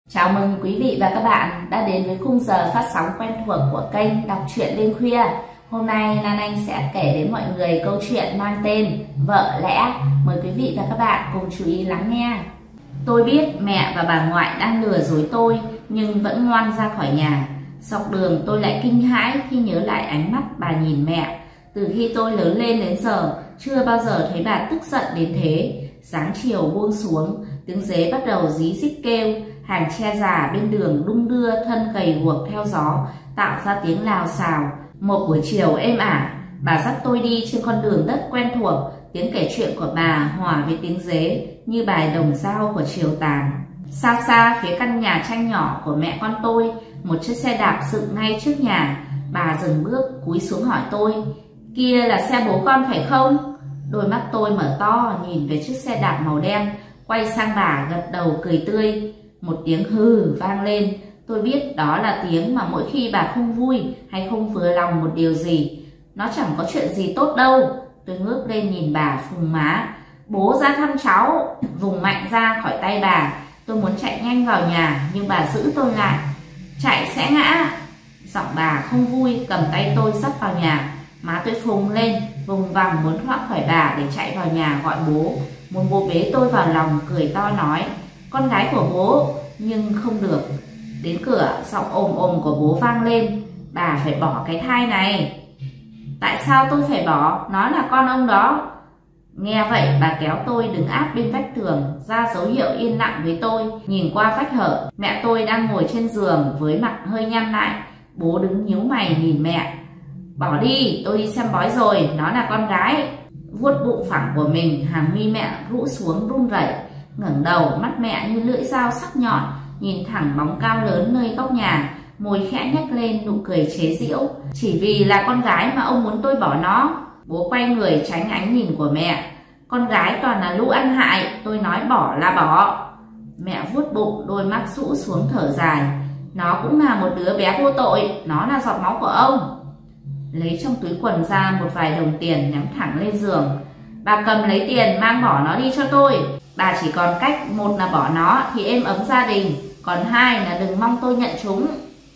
Chào mừng quý vị và các bạn đã đến với khung giờ phát sóng quen thuộc của kênh Đọc truyện đêm khuya. Hôm nay Lan Anh sẽ kể đến mọi người câu chuyện mang tên Vợ Lẽ. Mời quý vị và các bạn cùng chú ý lắng nghe. Tôi biết mẹ và bà ngoại đang lừa dối tôi nhưng vẫn ngoan ra khỏi nhà. Dọc đường tôi lại kinh hãi khi nhớ lại ánh mắt bà nhìn mẹ. Từ khi tôi lớn lên đến giờ, chưa bao giờ thấy bà tức giận đến thế. Sáng chiều buông xuống, tiếng dế bắt đầu rí rít kêu. Hàng tre già bên đường đung đưa thân gầy guộc theo gió, tạo ra tiếng lào xào. Một buổi chiều êm ả, bà dắt tôi đi trên con đường đất quen thuộc. Tiếng kể chuyện của bà hòa với tiếng dế như bài đồng dao của chiều tàn. Xa xa phía căn nhà tranh nhỏ của mẹ con tôi, một chiếc xe đạp dựng ngay trước nhà. Bà dừng bước cúi xuống hỏi tôi: "Kia là xe bố con phải không?" Đôi mắt tôi mở to nhìn về chiếc xe đạp màu đen, quay sang bà gật đầu cười tươi. Một tiếng hừ vang lên. Tôi biết đó là tiếng mà mỗi khi bà không vui hay không vừa lòng một điều gì. Nó chẳng có chuyện gì tốt đâu. Tôi ngước lên nhìn bà phùng má: "Bố ra thăm cháu." Vùng mạnh ra khỏi tay bà. Tôi muốn chạy nhanh vào nhà nhưng bà giữ tôi lại: "Chạy sẽ ngã." Giọng bà không vui cầm tay tôi dắt vào nhà. Má tôi phùng lên, vùng vằng muốn thoát khỏi bà để chạy vào nhà gọi bố. Muốn bố bế tôi vào lòng, cười to nói: "Con gái của bố." Nhưng không được. Đến cửa, giọng ồm ồm của bố vang lên: "Bà phải bỏ cái thai này." "Tại sao tôi phải bỏ? Nó là con ông đó." Nghe vậy bà kéo tôi đứng áp bên vách tường, ra dấu hiệu yên lặng với tôi. Nhìn qua vách hở, mẹ tôi đang ngồi trên giường với mặt hơi nhăn lại. Bố đứng nhíu mày nhìn mẹ: "Bỏ đi, tôi đi xem bói rồi, nó là con gái." Vuốt bụng phẳng của mình, hàng mi mẹ rũ xuống run rẩy. Ngẩng đầu, mắt mẹ như lưỡi dao sắc nhọn nhìn thẳng bóng cao lớn nơi góc nhà, môi khẽ nhếch lên nụ cười chế giễu: "Chỉ vì là con gái mà ông muốn tôi bỏ nó?" Bố quay người tránh ánh nhìn của mẹ: "Con gái toàn là lũ ăn hại, tôi nói bỏ là bỏ." Mẹ vuốt bụng, đôi mắt rũ xuống thở dài: "Nó cũng là một đứa bé vô tội, nó là giọt máu của ông." Lấy trong túi quần ra một vài đồng tiền nhắm thẳng lên giường: "Bà cầm lấy tiền mang bỏ nó đi cho tôi. Bà chỉ còn cách: một là bỏ nó thì êm ấm gia đình, còn hai là đừng mong tôi nhận chúng."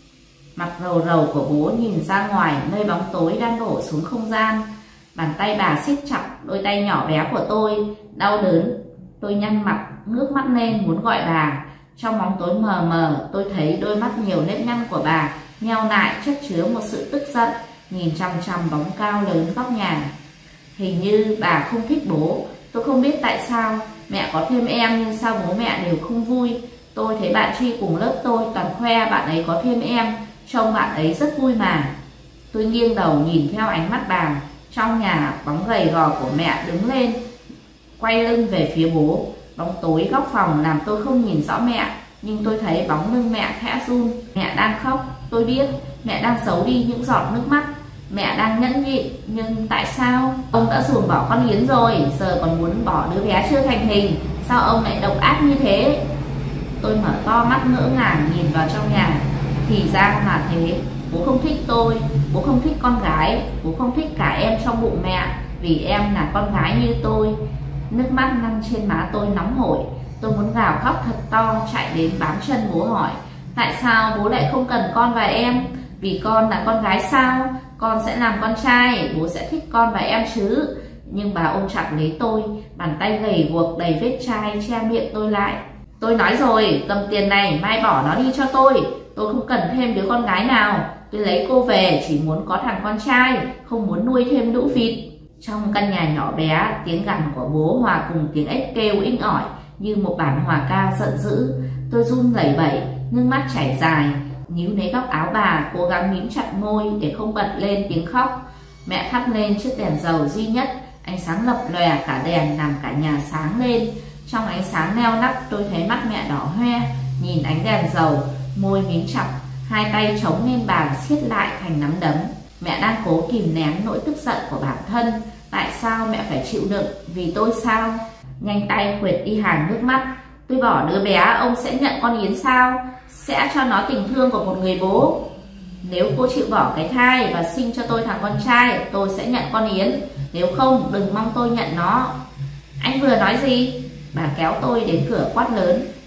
Mặt rầu rầu của bố nhìn ra ngoài nơi bóng tối đang đổ xuống không gian. Bàn tay bà siết chặt đôi tay nhỏ bé của tôi, đau đớn. Tôi nhăn mặt, ngước mắt lên muốn gọi bà. Trong bóng tối mờ mờ, tôi thấy đôi mắt nhiều nếp nhăn của bà nheo lại, chất chứa một sự tức giận, nhìn chằm chằm bóng cao lớn góc nhà. Hình như bà không thích bố. Tôi không biết tại sao. Mẹ có thêm em nhưng sao bố mẹ đều không vui. Tôi thấy bạn Truy cùng lớp tôi toàn khoe bạn ấy có thêm em, trông bạn ấy rất vui mà. Tôi nghiêng đầu nhìn theo ánh mắt bà. Trong nhà, bóng gầy gò của mẹ đứng lên, quay lưng về phía bố. Bóng tối góc phòng làm tôi không nhìn rõ mẹ, nhưng tôi thấy bóng lưng mẹ khẽ run. Mẹ đang khóc. Tôi biết mẹ đang giấu đi những giọt nước mắt. Mẹ đang nhẫn nhịn, nhưng tại sao? Ông đã ruồng bỏ con Yến rồi, giờ còn muốn bỏ đứa bé chưa thành hình. Sao ông lại độc ác như thế? Tôi mở to mắt ngỡ ngàng nhìn vào trong nhà. Thì ra là thế. Bố không thích tôi, bố không thích con gái, bố không thích cả em trong bụng mẹ, vì em là con gái như tôi. Nước mắt lăn trên má tôi nóng hổi. Tôi muốn gào khóc thật to, chạy đến bám chân bố hỏi: "Tại sao bố lại không cần con và em? Vì con là con gái sao? Con sẽ làm con trai, bố sẽ thích con và em chứ." Nhưng bà ôm chặt lấy tôi, bàn tay gầy guộc đầy vết chai che miệng tôi lại. "Tôi nói rồi, cầm tiền này mai bỏ nó đi cho tôi. Tôi không cần thêm đứa con gái nào. Tôi lấy cô về chỉ muốn có thằng con trai, không muốn nuôi thêm lũ vịt." Trong căn nhà nhỏ bé, tiếng gằn của bố hòa cùng tiếng ếch kêu inh ỏi như một bản hòa ca giận dữ. Tôi run lẩy bẩy, nước mắt chảy dài, níu lấy góc áo bà, cố gắng mím chặt môi để không bật lên tiếng khóc. Mẹ thắp lên chiếc đèn dầu duy nhất, ánh sáng lập lòe cả đèn làm cả nhà sáng lên. Trong ánh sáng neo nắp, tôi thấy mắt mẹ đỏ hoe, nhìn ánh đèn dầu, môi mím chặt, hai tay chống lên bàn siết lại thành nắm đấm. Mẹ đang cố kìm nén nỗi tức giận của bản thân. Tại sao mẹ phải chịu đựng? Vì tôi sao? Nhanh tay quệt đi hàng nước mắt. Tôi bỏ đứa bé, ông sẽ nhận con Yến sao? Sẽ cho nó tình thương của một người bố. Nếu cô chịu bỏ cái thai và sinh cho tôi thằng con trai, tôi sẽ nhận con Yến. Nếu không, đừng mong tôi nhận nó. Anh vừa nói gì? Bà kéo tôi đến cửa quát lớn.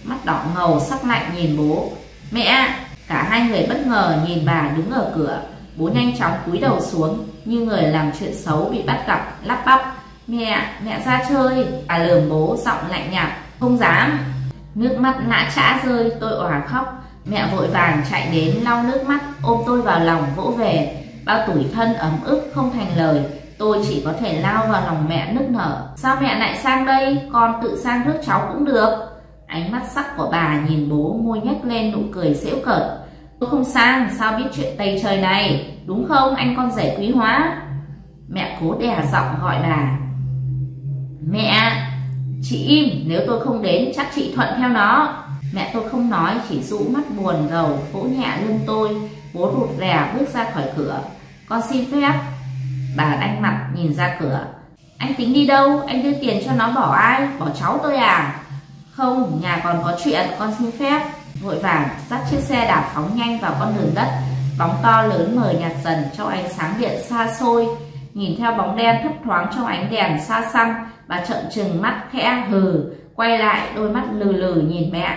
mắt đỏ ngầu sắc lạnh nhìn bố. Mẹ! Cả hai người bất ngờ nhìn bà đứng ở cửa. Bố nhanh chóng cúi đầu xuống như người làm chuyện xấu bị bắt gặp, lắp bắp. Mẹ ra chơi. Bà lườm bố giọng lạnh nhạt. Không dám. Nước mắt lã chã rơi, tôi òa khóc. Mẹ vội vàng chạy đến lau nước mắt, ôm tôi vào lòng vỗ về. Bao tủi thân ấm ức không thành lời, tôi chỉ có thể lao vào lòng mẹ nức nở. Sao mẹ lại sang đây? Con tự sang rước cháu cũng được. Ánh mắt sắc của bà nhìn bố, môi nhếch lên nụ cười giễu cợt. Tôi không sang, sao biết chuyện tày trời này, đúng không anh con rể quý hóa? Mẹ cố đè giọng gọi bà. Mẹ! Chị im, nếu tôi không đến chắc chị thuận theo nó. Mẹ tôi không nói, chỉ rũ mắt buồn rầu vỗ nhẹ lưng tôi. Bố rụt rè bước ra khỏi cửa. Con xin phép. Bà đanh mặt nhìn ra cửa. Anh tính đi đâu? Anh đưa tiền cho nó bỏ ai? Bỏ cháu tôi à? Không, nhà còn có chuyện, con xin phép. Vội vàng dắt chiếc xe đạp phóng nhanh vào con đường đất. Bóng to lớn mờ nhạt dần trong ánh sáng điện xa xôi. Nhìn theo bóng đen thấp thoáng trong ánh đèn xa xăm, bà trợn trừng mắt khẽ hừ, quay lại đôi mắt lừ lừ nhìn mẹ.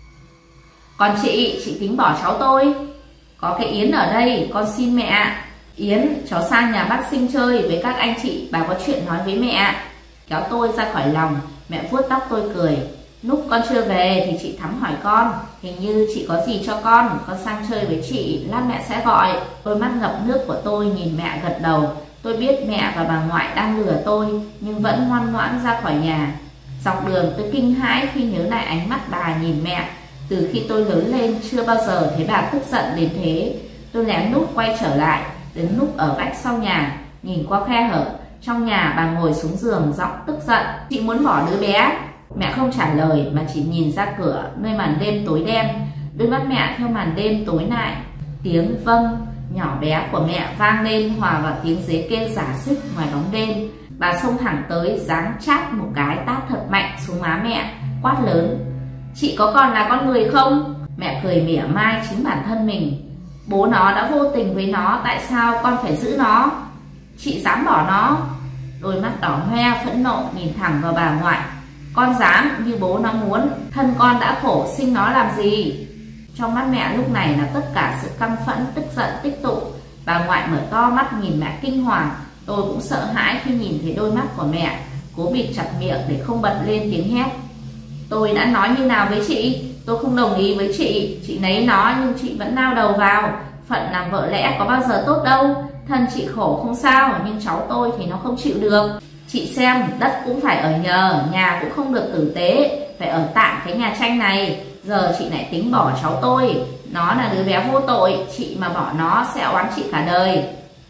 Còn chị tính bỏ cháu tôi? Có cái Yến ở đây, con xin mẹ. Yến, cháu sang nhà bác Sinh chơi với các anh chị, bà có chuyện nói với mẹ. Kéo tôi ra khỏi lòng, mẹ vuốt tóc tôi cười. Lúc con chưa về thì chị Thắm hỏi con, hình như chị có gì cho con sang chơi với chị, lát mẹ sẽ gọi. Đôi mắt ngập nước của tôi nhìn mẹ gật đầu. Tôi biết mẹ và bà ngoại đang lừa tôi, nhưng vẫn ngoan ngoãn ra khỏi nhà. Dọc đường tôi kinh hãi khi nhớ lại ánh mắt bà nhìn mẹ. Từ khi tôi lớn lên chưa bao giờ thấy bà tức giận đến thế. Tôi lén lút quay trở lại, đứng núp ở vách sau nhà, nhìn qua khe hở. Trong nhà bà ngồi xuống giường giọng tức giận. Chị muốn bỏ đứa bé. Mẹ không trả lời mà chỉ nhìn ra cửa nơi màn đêm tối đen. Đôi mắt mẹ theo màn đêm tối lại. Tiếng vâng nhỏ bé của mẹ vang lên hòa vào tiếng dế kêu rả xích ngoài bóng đêm. Bà xông thẳng tới giáng chát một cái tát thật mạnh xuống má mẹ, quát lớn. Chị có còn là con người không? Mẹ cười mỉa mai chính bản thân mình. Bố nó đã vô tình với nó, tại sao con phải giữ nó? Chị dám bỏ nó? Đôi mắt đỏ hoe phẫn nộ nhìn thẳng vào bà ngoại. Con dám như bố nó muốn, thân con đã khổ sinh nó làm gì? Trong mắt mẹ lúc này là tất cả sự căm phẫn, tức giận tích tụ. Bà ngoại mở to mắt nhìn mẹ kinh hoàng. Tôi cũng sợ hãi khi nhìn thấy đôi mắt của mẹ, cố bịt chặt miệng để không bật lên tiếng hét. Tôi đã nói như nào với chị? Tôi không đồng ý với chị lấy nó nhưng chị vẫn lao đầu vào. Phận làm vợ lẽ có bao giờ tốt đâu. Thân chị khổ không sao, nhưng cháu tôi thì nó không chịu được. Chị xem, đất cũng phải ở nhờ, nhà cũng không được tử tế, phải ở tạm cái nhà tranh này. Giờ chị lại tính bỏ cháu tôi. Nó là đứa bé vô tội, chị mà bỏ nó sẽ oán chị cả đời.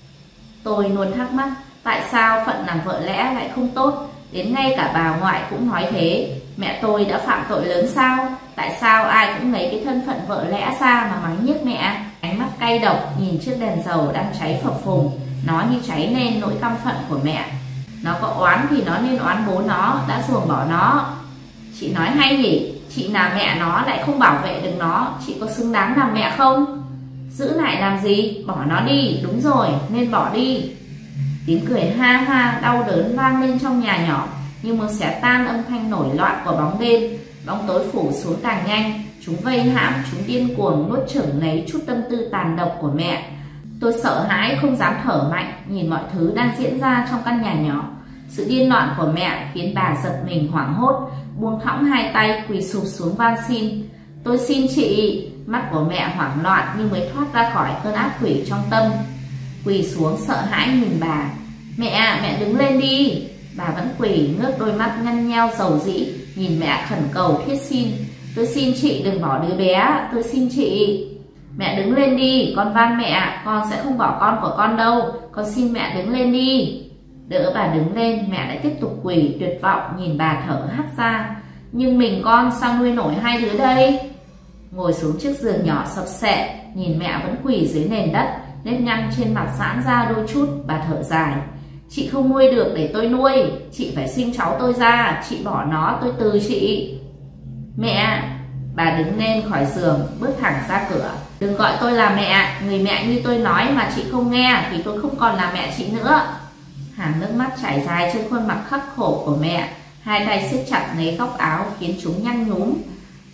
Tôi luôn thắc mắc, tại sao phận làm vợ lẽ lại không tốt? Đến ngay cả bà ngoại cũng nói thế. Mẹ tôi đã phạm tội lớn sao? Tại sao ai cũng lấy cái thân phận vợ lẽ ra mà mắng nhiếc mẹ? Ánh mắt cay độc nhìn chiếc đèn dầu đang cháy phập phùng. Nó như cháy lên nỗi căm phận của mẹ. Nó có oán thì nó nên oán bố nó đã ruồng bỏ nó. Chị nói hay nhỉ? Chị là mẹ nó lại không bảo vệ được nó, chị có xứng đáng làm mẹ không? Giữ lại làm gì? Bỏ nó đi, đúng rồi, nên bỏ đi. Tiếng cười ha ha đau đớn vang lên trong nhà nhỏ, như muốn xé tan âm thanh nổi loạn của bóng đêm. Bóng tối phủ xuống càng nhanh, chúng vây hãm, chúng điên cuồng nuốt chửng lấy chút tâm tư tàn độc của mẹ. Tôi sợ hãi không dám thở mạnh, nhìn mọi thứ đang diễn ra trong căn nhà nhỏ. Sự điên loạn của mẹ khiến bà giật mình hoảng hốt, buông thõng hai tay quỳ sụp xuống van xin. Tôi xin chị. Mắt của mẹ hoảng loạn như mới thoát ra khỏi cơn ác quỷ trong tâm. Quỳ xuống sợ hãi nhìn bà. Mẹ đứng lên đi. Bà vẫn quỳ ngước đôi mắt nhăn nheo dầu dĩ nhìn mẹ khẩn cầu thiết xin. Tôi xin chị đừng bỏ đứa bé, tôi xin chị. Mẹ đứng lên đi, con van mẹ, con sẽ không bỏ con của con đâu, con xin mẹ đứng lên đi. Đỡ bà đứng lên, mẹ lại tiếp tục quỳ tuyệt vọng nhìn bà thở hắt ra. Nhưng mình con sao nuôi nổi hai đứa đây? Ngồi xuống chiếc giường nhỏ sập sệ, nhìn mẹ vẫn quỳ dưới nền đất, nếp nhăn trên mặt giãn ra đôi chút, bà thở dài. Chị không nuôi được để tôi nuôi, chị phải sinh cháu tôi ra, chị bỏ nó tôi từ chị. Mẹ. Bà đứng lên khỏi giường, bước thẳng ra cửa. Đừng gọi tôi là mẹ, người mẹ như tôi nói mà chị không nghe thì tôi không còn là mẹ chị nữa. Hàng nước mắt chảy dài trên khuôn mặt khắc khổ của mẹ, hai tay siết chặt lấy góc áo khiến chúng nhăn nhúm.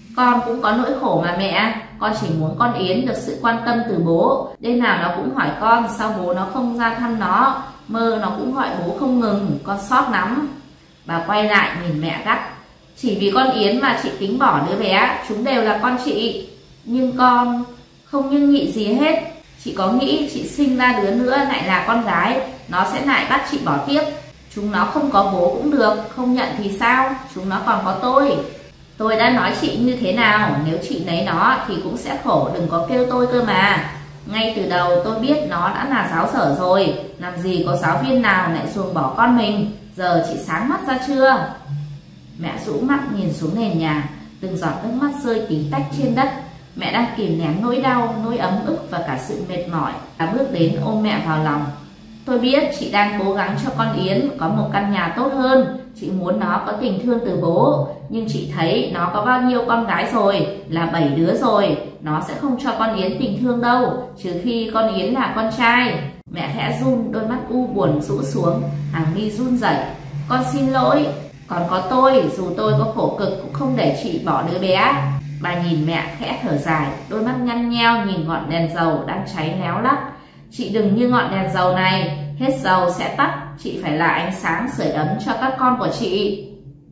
Con cũng có nỗi khổ mà mẹ. Con chỉ muốn con Yến được sự quan tâm từ bố. Đêm nào nó cũng hỏi con sao bố nó không ra thăm nó. Mơ nó cũng gọi bố không ngừng. Con xót lắm. Bà quay lại nhìn mẹ gắt. Chỉ vì con Yến mà chị tính bỏ đứa bé. Chúng đều là con chị. Nhưng con không nhưng nhị gì hết. Chị có nghĩ chị sinh ra đứa nữa lại là con gái, nó sẽ lại bắt chị bỏ tiếp. Chúng nó không có bố cũng được, không nhận thì sao? Chúng nó còn có tôi. Tôi đã nói chị như thế nào, nếu chị lấy nó thì cũng sẽ khổ, đừng có kêu tôi cơ mà. Ngay từ đầu tôi biết nó đã là giáo dở rồi, làm gì có giáo viên nào lại ruồng bỏ con mình. Giờ chị sáng mắt ra chưa? Mẹ rũ mắt nhìn xuống nền nhà, từng giọt nước mắt rơi tí tách trên đất. Mẹ đang kìm nén nỗi đau, nỗi ấm ức và cả sự mệt mỏi. Bà bước đến ôm mẹ vào lòng. Tôi biết chị đang cố gắng cho con Yến có một căn nhà tốt hơn. Chị muốn nó có tình thương từ bố. Nhưng chị thấy nó có bao nhiêu con gái rồi, là 7 đứa rồi. Nó sẽ không cho con Yến tình thương đâu, trừ khi con Yến là con trai. Mẹ khẽ run, đôi mắt u buồn rũ xuống, hàng mi run rẩy. Con xin lỗi, còn có tôi, dù tôi có khổ cực cũng không để chị bỏ đứa bé. Bà nhìn mẹ khẽ thở dài, đôi mắt nhăn nheo nhìn ngọn đèn dầu đang cháy léo lắc. Chị đừng như ngọn đèn dầu này, hết dầu sẽ tắt. Chị phải là ánh sáng sưởi ấm cho các con của chị.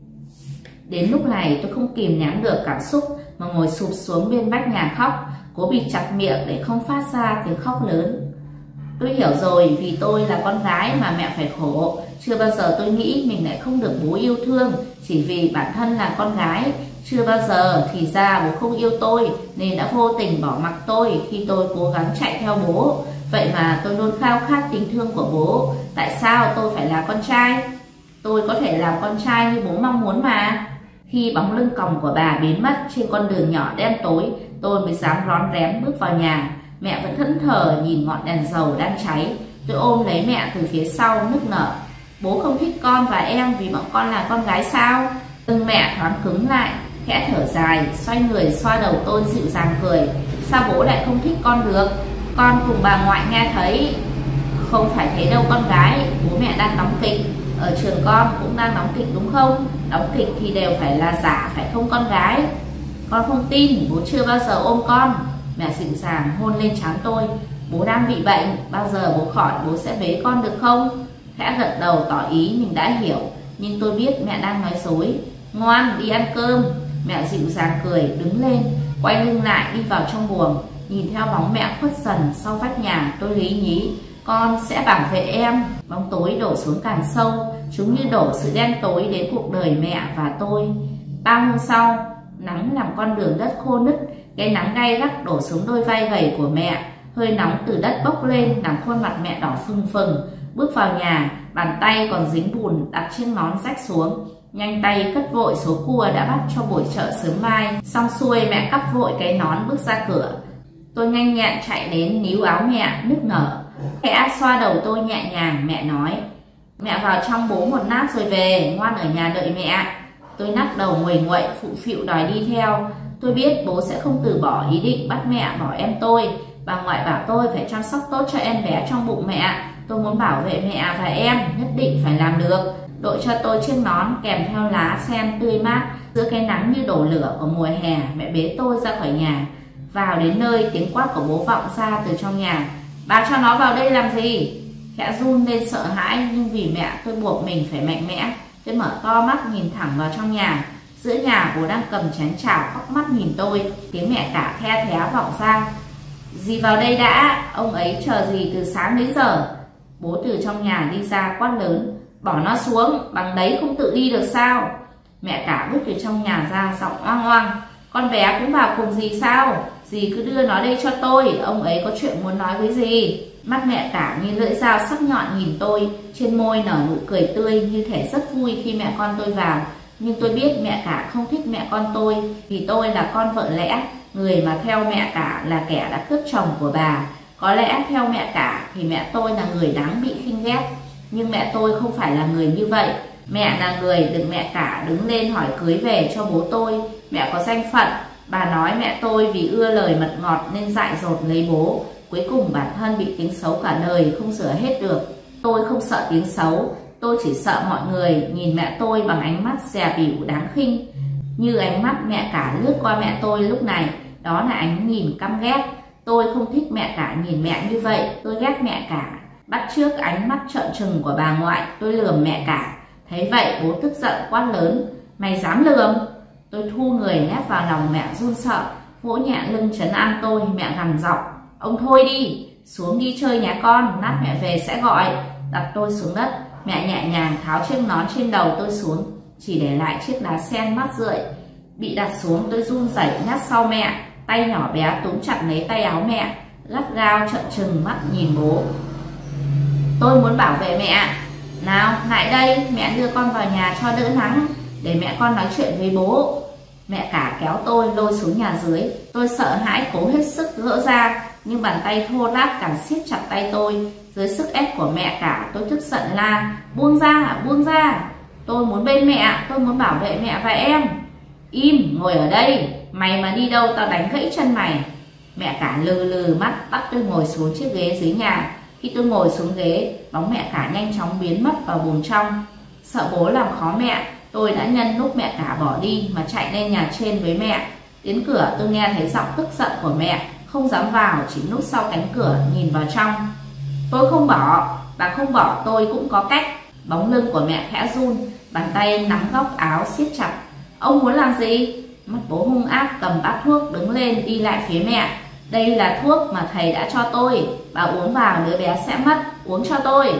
Đến lúc này tôi không kìm nén được cảm xúc mà ngồi sụp xuống bên vách nhà khóc, cố bịt chặt miệng để không phát ra tiếng khóc lớn. Tôi hiểu rồi, vì tôi là con gái mà mẹ phải khổ. Chưa bao giờ tôi nghĩ mình lại không được bố yêu thương chỉ vì bản thân là con gái. Chưa bao giờ thì ra bố không yêu tôi nên đã vô tình bỏ mặc tôi khi tôi cố gắng chạy theo bố. Vậy mà tôi luôn khao khát tình thương của bố. Tại sao tôi phải là con trai? Tôi có thể làm con trai như bố mong muốn mà. Khi bóng lưng còng của bà biến mất trên con đường nhỏ đen tối, tôi mới dám rón rén bước vào nhà. Mẹ vẫn thẫn thờ nhìn ngọn đèn dầu đang cháy. Tôi ôm lấy mẹ từ phía sau nức nở. Bố không thích con và em vì bọn con là con gái sao? Lưng mẹ thoáng cứng lại, khẽ thở dài, xoay người xoa đầu tôi dịu dàng cười. Sao bố lại không thích con được? Con cùng bà ngoại nghe thấy. Không phải thế đâu con gái, bố mẹ đang đóng kịch. Ở trường con cũng đang đóng kịch đúng không? Đóng kịch thì đều phải là giả phải không con gái? Con không tin, bố chưa bao giờ ôm con. Mẹ dịu dàng hôn lên trán tôi. Bố đang bị bệnh, bao giờ bố khỏi bố sẽ bế con được không? Khẽ gật đầu tỏ ý mình đã hiểu, nhưng tôi biết mẹ đang nói dối. Ngoan, đi ăn cơm. Mẹ dịu dàng cười, đứng lên, quay lưng lại đi vào trong buồng. Nhìn theo bóng mẹ khuất dần sau vách nhà, tôi lý nhí. Con sẽ bảo vệ em. Bóng tối đổ xuống càng sâu, chúng như đổ sự đen tối đến cuộc đời mẹ và tôi. 3 hôm sau, nắng làm con đường đất khô nứt. Cái nắng gay gắt đổ xuống đôi vai gầy của mẹ. Hơi nóng từ đất bốc lên làm khuôn mặt mẹ đỏ phừng phừng. Bước vào nhà, bàn tay còn dính bùn đặt trên nón rách xuống. Nhanh tay cất vội số cua đã bắt cho buổi chợ sớm mai. Xong xuôi mẹ cắp vội cái nón bước ra cửa. Tôi nhanh nhẹn chạy đến níu áo mẹ nức nở. Khẽ xoa đầu tôi nhẹ nhàng, mẹ nói. Mẹ vào trong bố một lát rồi về, ngoan ở nhà đợi mẹ. Tôi lắc đầu nguầy nguậy phụ phịu đòi đi theo. Tôi biết bố sẽ không từ bỏ ý định bắt mẹ bỏ em tôi. Bà ngoại bảo tôi phải chăm sóc tốt cho em bé trong bụng mẹ. Tôi muốn bảo vệ mẹ và em, nhất định phải làm được. Đội cho tôi chiếc nón kèm theo lá sen tươi mát. Giữa cái nắng như đổ lửa của mùa hè, mẹ bế tôi ra khỏi nhà. Vào đến nơi, tiếng quát của bố vọng ra từ trong nhà. Bà cho nó vào đây làm gì? Khẽ run lên sợ hãi, nhưng vì mẹ tôi buộc mình phải mạnh mẽ. Tôi mở to mắt nhìn thẳng vào trong nhà. Giữa nhà bố đang cầm chén chảo khóc mắt nhìn tôi. Tiếng mẹ cả the thé vọng ra. Dì vào đây đã, ông ấy chờ gì từ sáng đến giờ? Bố từ trong nhà đi ra quát lớn. Bỏ nó xuống, bằng đấy không tự đi được sao? Mẹ cả bước từ trong nhà ra giọng oang oang. Con bé cũng vào cùng dì sao? Dì cứ đưa nó đây cho tôi, ông ấy có chuyện muốn nói với dì. Mắt mẹ cả như lưỡi dao sắc nhọn nhìn tôi, trên môi nở nụ cười tươi như thể rất vui khi mẹ con tôi vào. Nhưng tôi biết mẹ cả không thích mẹ con tôi, vì tôi là con vợ lẽ. Người mà theo mẹ cả là kẻ đã cướp chồng của bà. Có lẽ theo mẹ cả thì mẹ tôi là người đáng bị khinh ghét. Nhưng mẹ tôi không phải là người như vậy. Mẹ là người được mẹ cả đứng lên hỏi cưới về cho bố tôi. Mẹ có danh phận. Bà nói mẹ tôi vì ưa lời mật ngọt nên dại dột lấy bố. Cuối cùng bản thân bị tiếng xấu cả đời không sửa hết được. Tôi không sợ tiếng xấu, tôi chỉ sợ mọi người nhìn mẹ tôi bằng ánh mắt dè bỉu đáng khinh. Như ánh mắt mẹ cả lướt qua mẹ tôi lúc này, đó là ánh nhìn căm ghét. Tôi không thích mẹ cả nhìn mẹ như vậy, tôi ghét mẹ cả. Bắt chước ánh mắt trợn trừng của bà ngoại, tôi lườm mẹ cả. Thấy vậy bố tức giận quát lớn: mày dám lườm? Tôi thu người nép vào lòng mẹ run sợ, vỗ nhẹ lưng trấn an tôi. Mẹ gằn giọng: ông thôi đi, xuống đi chơi nhà con, lát mẹ về sẽ gọi. Đặt tôi xuống đất, mẹ nhẹ nhàng tháo chiếc nón trên đầu tôi xuống, chỉ để lại chiếc lá sen mát rượi. Bị đặt xuống tôi run rẩy nát sau mẹ, tay nhỏ bé túm chặt lấy tay áo mẹ, gắt gao trợn trừng mắt nhìn bố. Tôi muốn bảo vệ mẹ. Nào lại đây, mẹ đưa con vào nhà cho đỡ nắng, để mẹ con nói chuyện với bố. Mẹ cả kéo tôi lôi xuống nhà dưới. Tôi sợ hãi cố hết sức gỡ ra, nhưng bàn tay thô ráp càng siết chặt tay tôi. Dưới sức ép của mẹ cả, tôi tức giận la: buông ra, buông ra. Tôi muốn bên mẹ, tôi muốn bảo vệ mẹ và em. Im, ngồi ở đây, mày mà đi đâu tao đánh gãy chân mày. Mẹ cả lừ lừ mắt bắt tôi ngồi xuống chiếc ghế dưới nhà. Khi tôi ngồi xuống ghế, bóng mẹ cả nhanh chóng biến mất vào buồng trong. Sợ bố làm khó mẹ, tôi đã nhân lúc mẹ cả bỏ đi mà chạy lên nhà trên với mẹ. Đến cửa tôi nghe thấy giọng tức giận của mẹ, không dám vào, chỉ núp sau cánh cửa nhìn vào trong. Tôi không bỏ, bà không bỏ tôi cũng có cách. Bóng lưng của mẹ khẽ run, bàn tay nắm góc áo siết chặt. Ông muốn làm gì? Mắt bố hung ác cầm bát thuốc đứng lên đi lại phía mẹ. Đây là thuốc mà thầy đã cho tôi, bà uống vào đứa bé sẽ mất, uống cho tôi.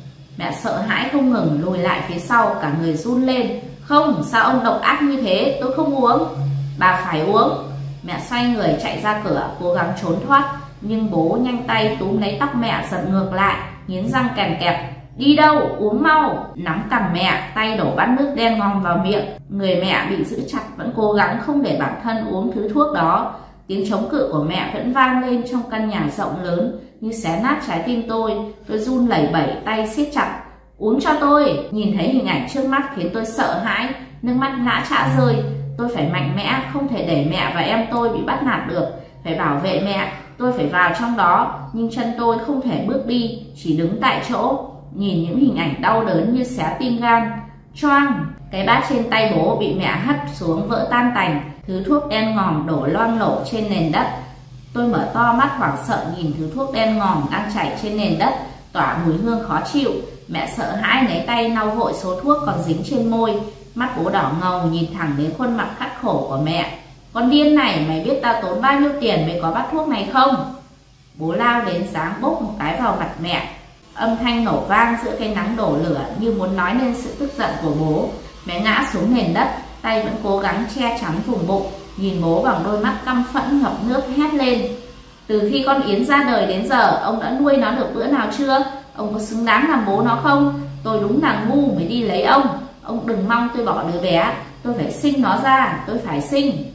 Mẹ sợ hãi không ngừng lùi lại phía sau, cả người run lên. Không, sao ông độc ác như thế, tôi không uống. Bà phải uống. Mẹ xoay người chạy ra cửa, cố gắng trốn thoát, nhưng bố nhanh tay túm lấy tóc mẹ giật ngược lại, nghiến răng kèn kẹp. Đi đâu, uống mau. Nắm cằm mẹ, tay đổ bát nước đen ngòm vào miệng. Người mẹ bị giữ chặt vẫn cố gắng không để bản thân uống thứ thuốc đó. Tiếng chống cự của mẹ vẫn vang lên trong căn nhà rộng lớn như xé nát trái tim tôi. Tôi run lẩy bẩy, tay siết chặt. Uống cho tôi. Nhìn thấy hình ảnh trước mắt khiến tôi sợ hãi, nước mắt lã chã rơi. Tôi phải mạnh mẽ, không thể để mẹ và em tôi bị bắt nạt được. Phải bảo vệ mẹ, tôi phải vào trong đó. Nhưng chân tôi không thể bước đi, chỉ đứng tại chỗ, nhìn những hình ảnh đau đớn như xé tim gan. Choang, cái bát trên tay bố bị mẹ hất xuống vỡ tan tành. Thứ thuốc đen ngòm đổ loang lổ trên nền đất. Tôi mở to mắt hoảng sợ nhìn thứ thuốc đen ngòm đang chảy trên nền đất, tỏa mùi hương khó chịu. Mẹ sợ hãi lấy tay lau vội số thuốc còn dính trên môi. Mắt bố đỏ ngầu nhìn thẳng đến khuôn mặt khắc khổ của mẹ. Con điên này, mày biết tao tốn bao nhiêu tiền mới có bát thuốc này không? Bố lao đến giáng bốc một cái vào mặt mẹ. Âm thanh nổ vang giữa cái nắng đổ lửa như muốn nói lên sự tức giận của bố. Mẹ ngã xuống nền đất, tay vẫn cố gắng che chắn vùng bụng, nhìn bố bằng đôi mắt căm phẫn ngập nước hét lên. Từ khi con Yến ra đời đến giờ, ông đã nuôi nó được bữa nào chưa? Ông có xứng đáng làm bố nó không? Tôi đúng là ngu mới đi lấy ông. Ông đừng mong tôi bỏ đứa bé, tôi phải sinh nó ra, tôi phải sinh.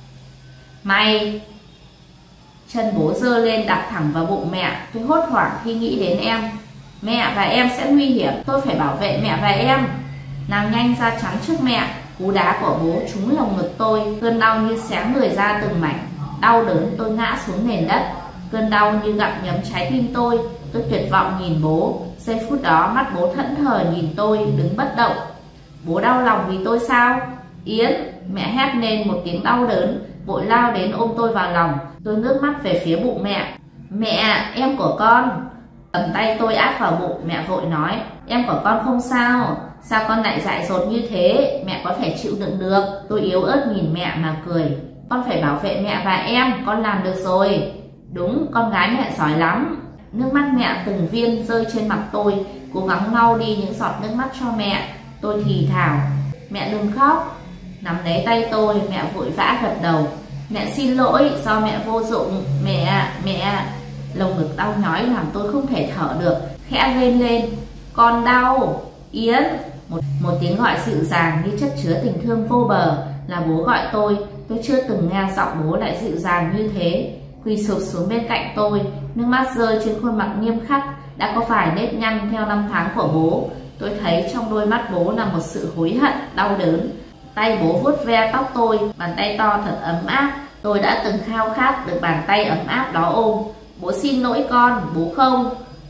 Mày! Chân bố giơ lên đặt thẳng vào bụng mẹ. Tôi hốt hoảng khi nghĩ đến em. Mẹ và em sẽ nguy hiểm, tôi phải bảo vệ mẹ và em. Nào nhanh ra chắn trước mẹ. Cú đá của bố trúng lồng ngực tôi, cơn đau như xé người ra từng mảnh. Đau đớn tôi ngã xuống nền đất, cơn đau như gặm nhấm trái tim tôi. Tôi tuyệt vọng nhìn bố. Giây phút đó mắt bố thẫn thờ nhìn tôi đứng bất động. Bố đau lòng vì tôi sao? Yến! Mẹ hét lên một tiếng đau đớn, vội lao đến ôm tôi vào lòng. Tôi ngước mắt về phía bụng mẹ. Mẹ, em của con. Cầm tay tôi áp vào bụng, mẹ vội nói. Em của con không sao. Sao con lại dại dột như thế? Mẹ có thể chịu đựng được. Tôi yếu ớt nhìn mẹ mà cười. Con phải bảo vệ mẹ và em, con làm được rồi. Đúng, con gái mẹ giỏi lắm. Nước mắt mẹ từng viên rơi trên mặt tôi, cố gắng lau đi những giọt nước mắt cho mẹ. Tôi thì thào. Mẹ đừng khóc. Nắm lấy tay tôi, mẹ vội vã gật đầu. Mẹ xin lỗi, do mẹ vô dụng. Mẹ. Lồng ngực đau nhói làm tôi không thể thở được, khẽ rên lên. Con đau. Yến! Một tiếng gọi dịu dàng như chất chứa tình thương vô bờ là bố gọi tôi. Tôi chưa từng nghe giọng bố lại dịu dàng như thế. Quỳ sụp xuống bên cạnh tôi, nước mắt rơi trên khuôn mặt nghiêm khắc, đã có vài nếp nhăn theo năm tháng của bố. Tôi thấy trong đôi mắt bố là một sự hối hận, đau đớn. Tay bố vuốt ve tóc tôi, bàn tay to thật ấm áp. Tôi đã từng khao khát được bàn tay ấm áp đó ôm. Bố xin lỗi con, bố không.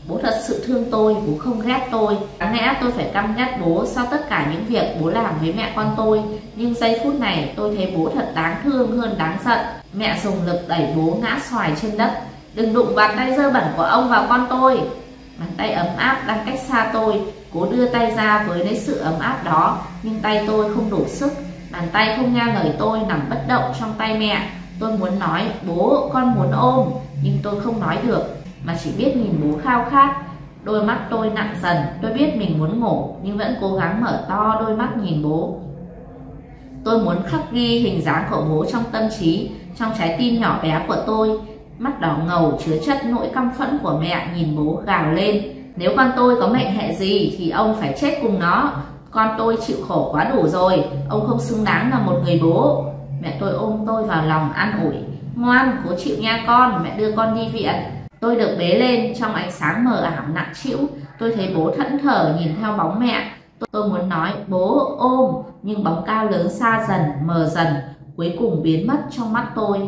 Bố thật sự thương tôi, bố không ghét tôi. Đáng lẽ tôi phải căm ghét bố sau tất cả những việc bố làm với mẹ con tôi. Nhưng giây phút này tôi thấy bố thật đáng thương hơn đáng giận. Mẹ dùng lực đẩy bố ngã xoài trên đất. Đừng đụng bàn tay dơ bẩn của ông vào con tôi. Bàn tay ấm áp đang cách xa tôi. Cố đưa tay ra với lấy sự ấm áp đó, nhưng tay tôi không đủ sức. Bàn tay không nghe lời tôi, nằm bất động trong tay mẹ. Tôi muốn nói bố con muốn ôm, nhưng tôi không nói được, mà chỉ biết nhìn bố khao khát. Đôi mắt tôi nặng dần, tôi biết mình muốn ngủ nhưng vẫn cố gắng mở to đôi mắt nhìn bố. Tôi muốn khắc ghi hình dáng của bố trong tâm trí, trong trái tim nhỏ bé của tôi. Mắt đỏ ngầu chứa chất nỗi căm phẫn của mẹ nhìn bố gào lên. Nếu con tôi có mệnh hệ gì thì ông phải chết cùng nó. Con tôi chịu khổ quá đủ rồi, ông không xứng đáng là một người bố. Mẹ tôi ôm tôi vào lòng an ủi. Ngoan, cố chịu nha con, mẹ đưa con đi viện. Tôi được bế lên trong ánh sáng mờ ảo nặng trĩu. Tôi thấy bố thẫn thờ nhìn theo bóng mẹ. Tôi muốn nói bố ôm, nhưng bóng cao lớn xa dần, mờ dần, cuối cùng biến mất trong mắt tôi.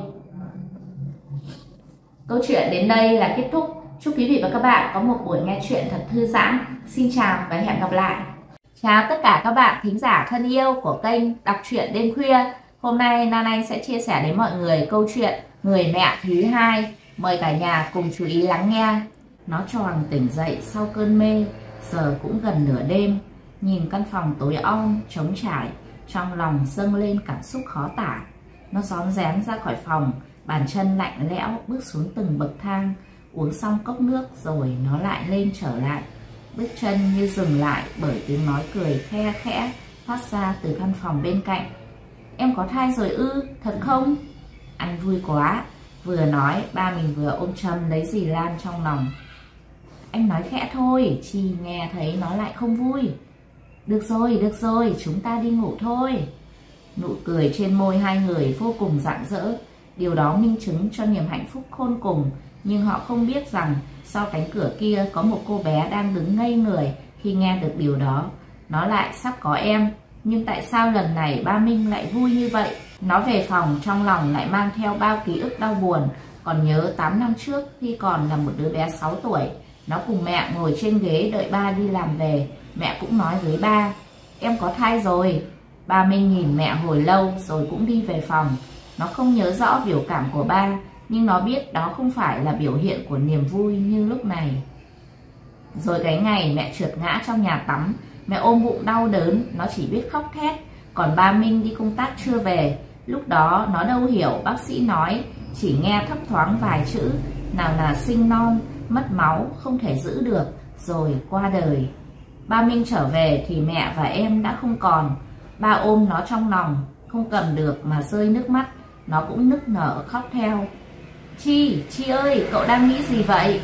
Câu chuyện đến đây là kết thúc. Chúc quý vị và các bạn có một buổi nghe chuyện thật thư giãn. Xin chào và hẹn gặp lại. Chào tất cả các bạn thính giả thân yêu của kênh Đọc truyện đêm khuya. Hôm nay Lan Anh sẽ chia sẻ đến mọi người câu chuyện Người mẹ thứ hai. Mời cả nhà cùng chú ý lắng nghe. Nó choàng tỉnh dậy sau cơn mê, giờ cũng gần nửa đêm. Nhìn căn phòng tối om, trống trải, trong lòng dâng lên cảm xúc khó tả. Nó rón rén ra khỏi phòng, bàn chân lạnh lẽo bước xuống từng bậc thang. Uống xong cốc nước rồi nó lại lên trở lại. Bước chân như dừng lại bởi tiếng nói cười khe khẽ phát ra từ căn phòng bên cạnh. Em có thai rồi ư, thật không? Anh vui quá. Vừa nói ba mình vừa ôm chầm lấy dì Lan trong lòng. Anh nói khẽ thôi, Chi nghe thấy nó lại không vui. Được rồi, chúng ta đi ngủ thôi. Nụ cười trên môi hai người vô cùng rạng rỡ. Điều đó minh chứng cho niềm hạnh phúc khôn cùng. Nhưng họ không biết rằng sau cánh cửa kia có một cô bé đang đứng ngây người khi nghe được điều đó. Nó lại sắp có em. Nhưng tại sao lần này ba Minh lại vui như vậy? Nó về phòng trong lòng lại mang theo bao ký ức đau buồn. Còn nhớ 8 năm trước khi còn là một đứa bé 6 tuổi, nó cùng mẹ ngồi trên ghế đợi ba đi làm về. Mẹ cũng nói với ba, em có thai rồi. Ba Minh nhìn mẹ hồi lâu rồi cũng đi về phòng. Nó không nhớ rõ biểu cảm của ba, nhưng nó biết đó không phải là biểu hiện của niềm vui như lúc này. Rồi cái ngày mẹ trượt ngã trong nhà tắm, mẹ ôm bụng đau đớn, nó chỉ biết khóc thét. Còn ba Minh đi công tác chưa về. Lúc đó nó đâu hiểu bác sĩ nói, chỉ nghe thấp thoáng vài chữ, nào là sinh non, mất máu, không thể giữ được, rồi qua đời. Ba Minh trở về thì mẹ và em đã không còn. Ba ôm nó trong lòng, không cầm được mà rơi nước mắt. Nó cũng nức nở khóc theo. Chi ơi, cậu đang nghĩ gì vậy?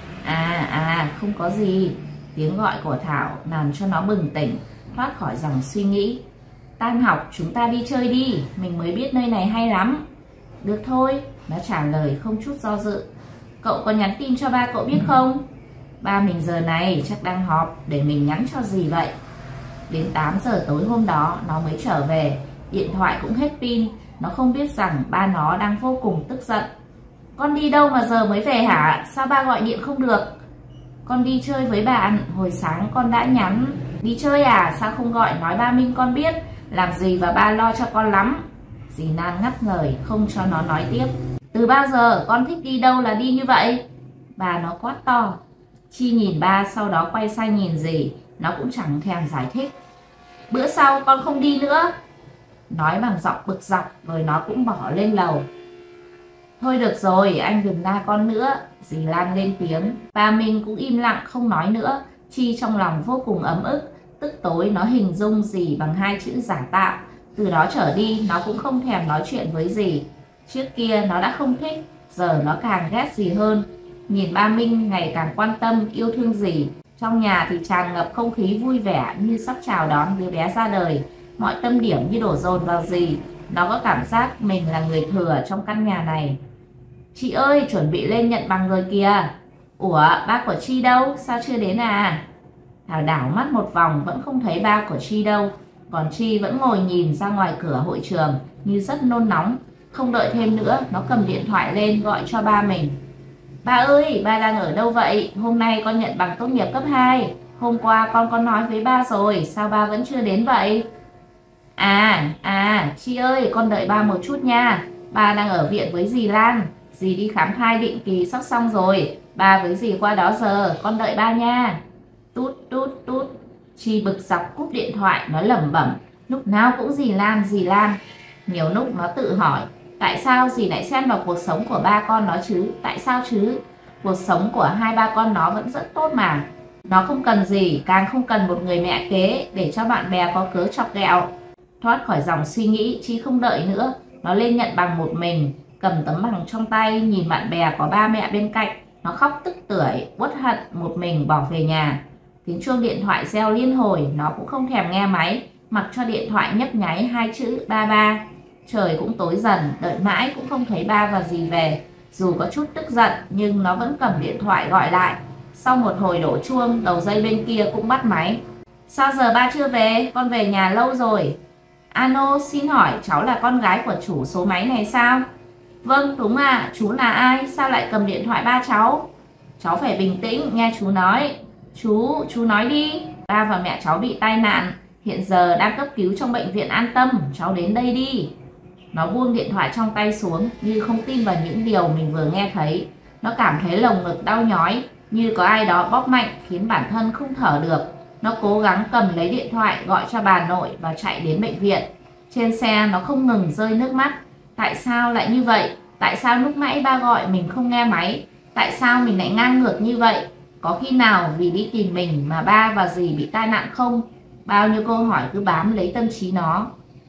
Không có gì. Tiếng gọi của Thảo làm cho nó bừng tỉnh, thoát khỏi dòng suy nghĩ. Tan học chúng ta đi chơi đi, mình mới biết nơi này hay lắm. Được thôi, nó trả lời không chút do dự. Cậu có nhắn tin cho ba cậu biết không? Ba mình giờ này chắc đang họp, để mình nhắn cho gì vậy? Đến 8 giờ tối hôm đó nó mới trở về. Điện thoại cũng hết pin. Nó không biết rằng ba nó đang vô cùng tức giận. Con đi đâu mà giờ mới về hả? Sao ba gọi điện không được? Con đi chơi với bạn, hồi sáng con đã nhắn. Đi chơi à? Sao không gọi nói ba Minh con biết? Làm gì và ba lo cho con lắm. Dì Nan ngắt lời không cho nó nói tiếp. Từ bao giờ con thích đi đâu là đi như vậy? Bà nó quát to. Chi nhìn ba, sau đó quay sang nhìn dì. Nó cũng chẳng thèm giải thích. Bữa sau con không đi nữa. Nói bằng giọng bực dọc rồi nó cũng bỏ lên lầu. Thôi được rồi, anh đừng la con nữa. Dì Lan lên tiếng. Ba Minh cũng im lặng không nói nữa. Chi trong lòng vô cùng ấm ức. Tức tối nó hình dung dì bằng hai chữ giả tạo. Từ đó trở đi nó cũng không thèm nói chuyện với dì. Trước kia nó đã không thích, giờ nó càng ghét dì hơn. Nhìn ba Minh ngày càng quan tâm, yêu thương dì. Trong nhà thì tràn ngập không khí vui vẻ như sắp chào đón đứa bé ra đời. Mọi tâm điểm như đổ dồn vào dì. Nó có cảm giác mình là người thừa trong căn nhà này. Chị ơi, chuẩn bị lên nhận bằng rồi kìa. Ủa, ba của Chi đâu? Sao chưa đến à? Thảo đảo mắt một vòng vẫn không thấy ba của Chi đâu. Còn Chi vẫn ngồi nhìn ra ngoài cửa hội trường như rất nôn nóng. Không đợi thêm nữa, nó cầm điện thoại lên gọi cho ba mình. Ba ơi, ba đang ở đâu vậy? Hôm nay con nhận bằng tốt nghiệp cấp 2. Hôm qua con có nói với ba rồi, sao ba vẫn chưa đến vậy? Chi ơi, con đợi ba một chút nha. Ba đang ở viện với dì Lan. Dì đi khám thai định kỳ sắp xong rồi. Ba với dì qua đó giờ, con đợi ba nha. Tút tút tút. Chi bực dọc cúp điện thoại, nó lẩm bẩm. Lúc nào cũng dì Lan, dì Lan. Nhiều lúc nó tự hỏi, tại sao dì lại xen vào cuộc sống của ba con nó chứ? Tại sao chứ? Cuộc sống của hai ba con nó vẫn rất tốt mà. Nó không cần gì, càng không cần một người mẹ kế để cho bạn bè có cớ chọc ghẹo. Thoát khỏi dòng suy nghĩ, Chi không đợi nữa. Nó lên nhận bằng một mình, cầm tấm bằng trong tay, nhìn bạn bè có ba mẹ bên cạnh. Nó khóc tức tưởi, uất hận một mình bỏ về nhà. Tiếng chuông điện thoại reo liên hồi, nó cũng không thèm nghe máy, mặc cho điện thoại nhấp nháy hai chữ ba ba. Trời cũng tối dần, đợi mãi cũng không thấy ba và dì về. Dù có chút tức giận nhưng nó vẫn cầm điện thoại gọi lại. Sau một hồi đổ chuông, đầu dây bên kia cũng bắt máy. Sao giờ ba chưa về? Con về nhà lâu rồi. Ano, xin hỏi cháu là con gái của chủ số máy này sao? Vâng, đúng ạ. Chú là ai? Sao lại cầm điện thoại ba cháu? Cháu phải bình tĩnh, nghe chú nói. Chú nói đi. Ba và mẹ cháu bị tai nạn, hiện giờ đang cấp cứu trong bệnh viện An Tâm. Cháu đến đây đi. Nó buông điện thoại trong tay xuống, như không tin vào những điều mình vừa nghe thấy. Nó cảm thấy lồng ngực đau nhói, như có ai đó bóp mạnh khiến bản thân không thở được. Nó cố gắng cầm lấy điện thoại gọi cho bà nội và chạy đến bệnh viện. Trên xe nó không ngừng rơi nước mắt. Tại sao lại như vậy? Tại sao lúc nãy ba gọi mình không nghe máy? Tại sao mình lại ngang ngược như vậy? Có khi nào vì đi tìm mình mà ba và dì bị tai nạn không? Bao nhiêu câu hỏi cứ bám lấy tâm trí nó.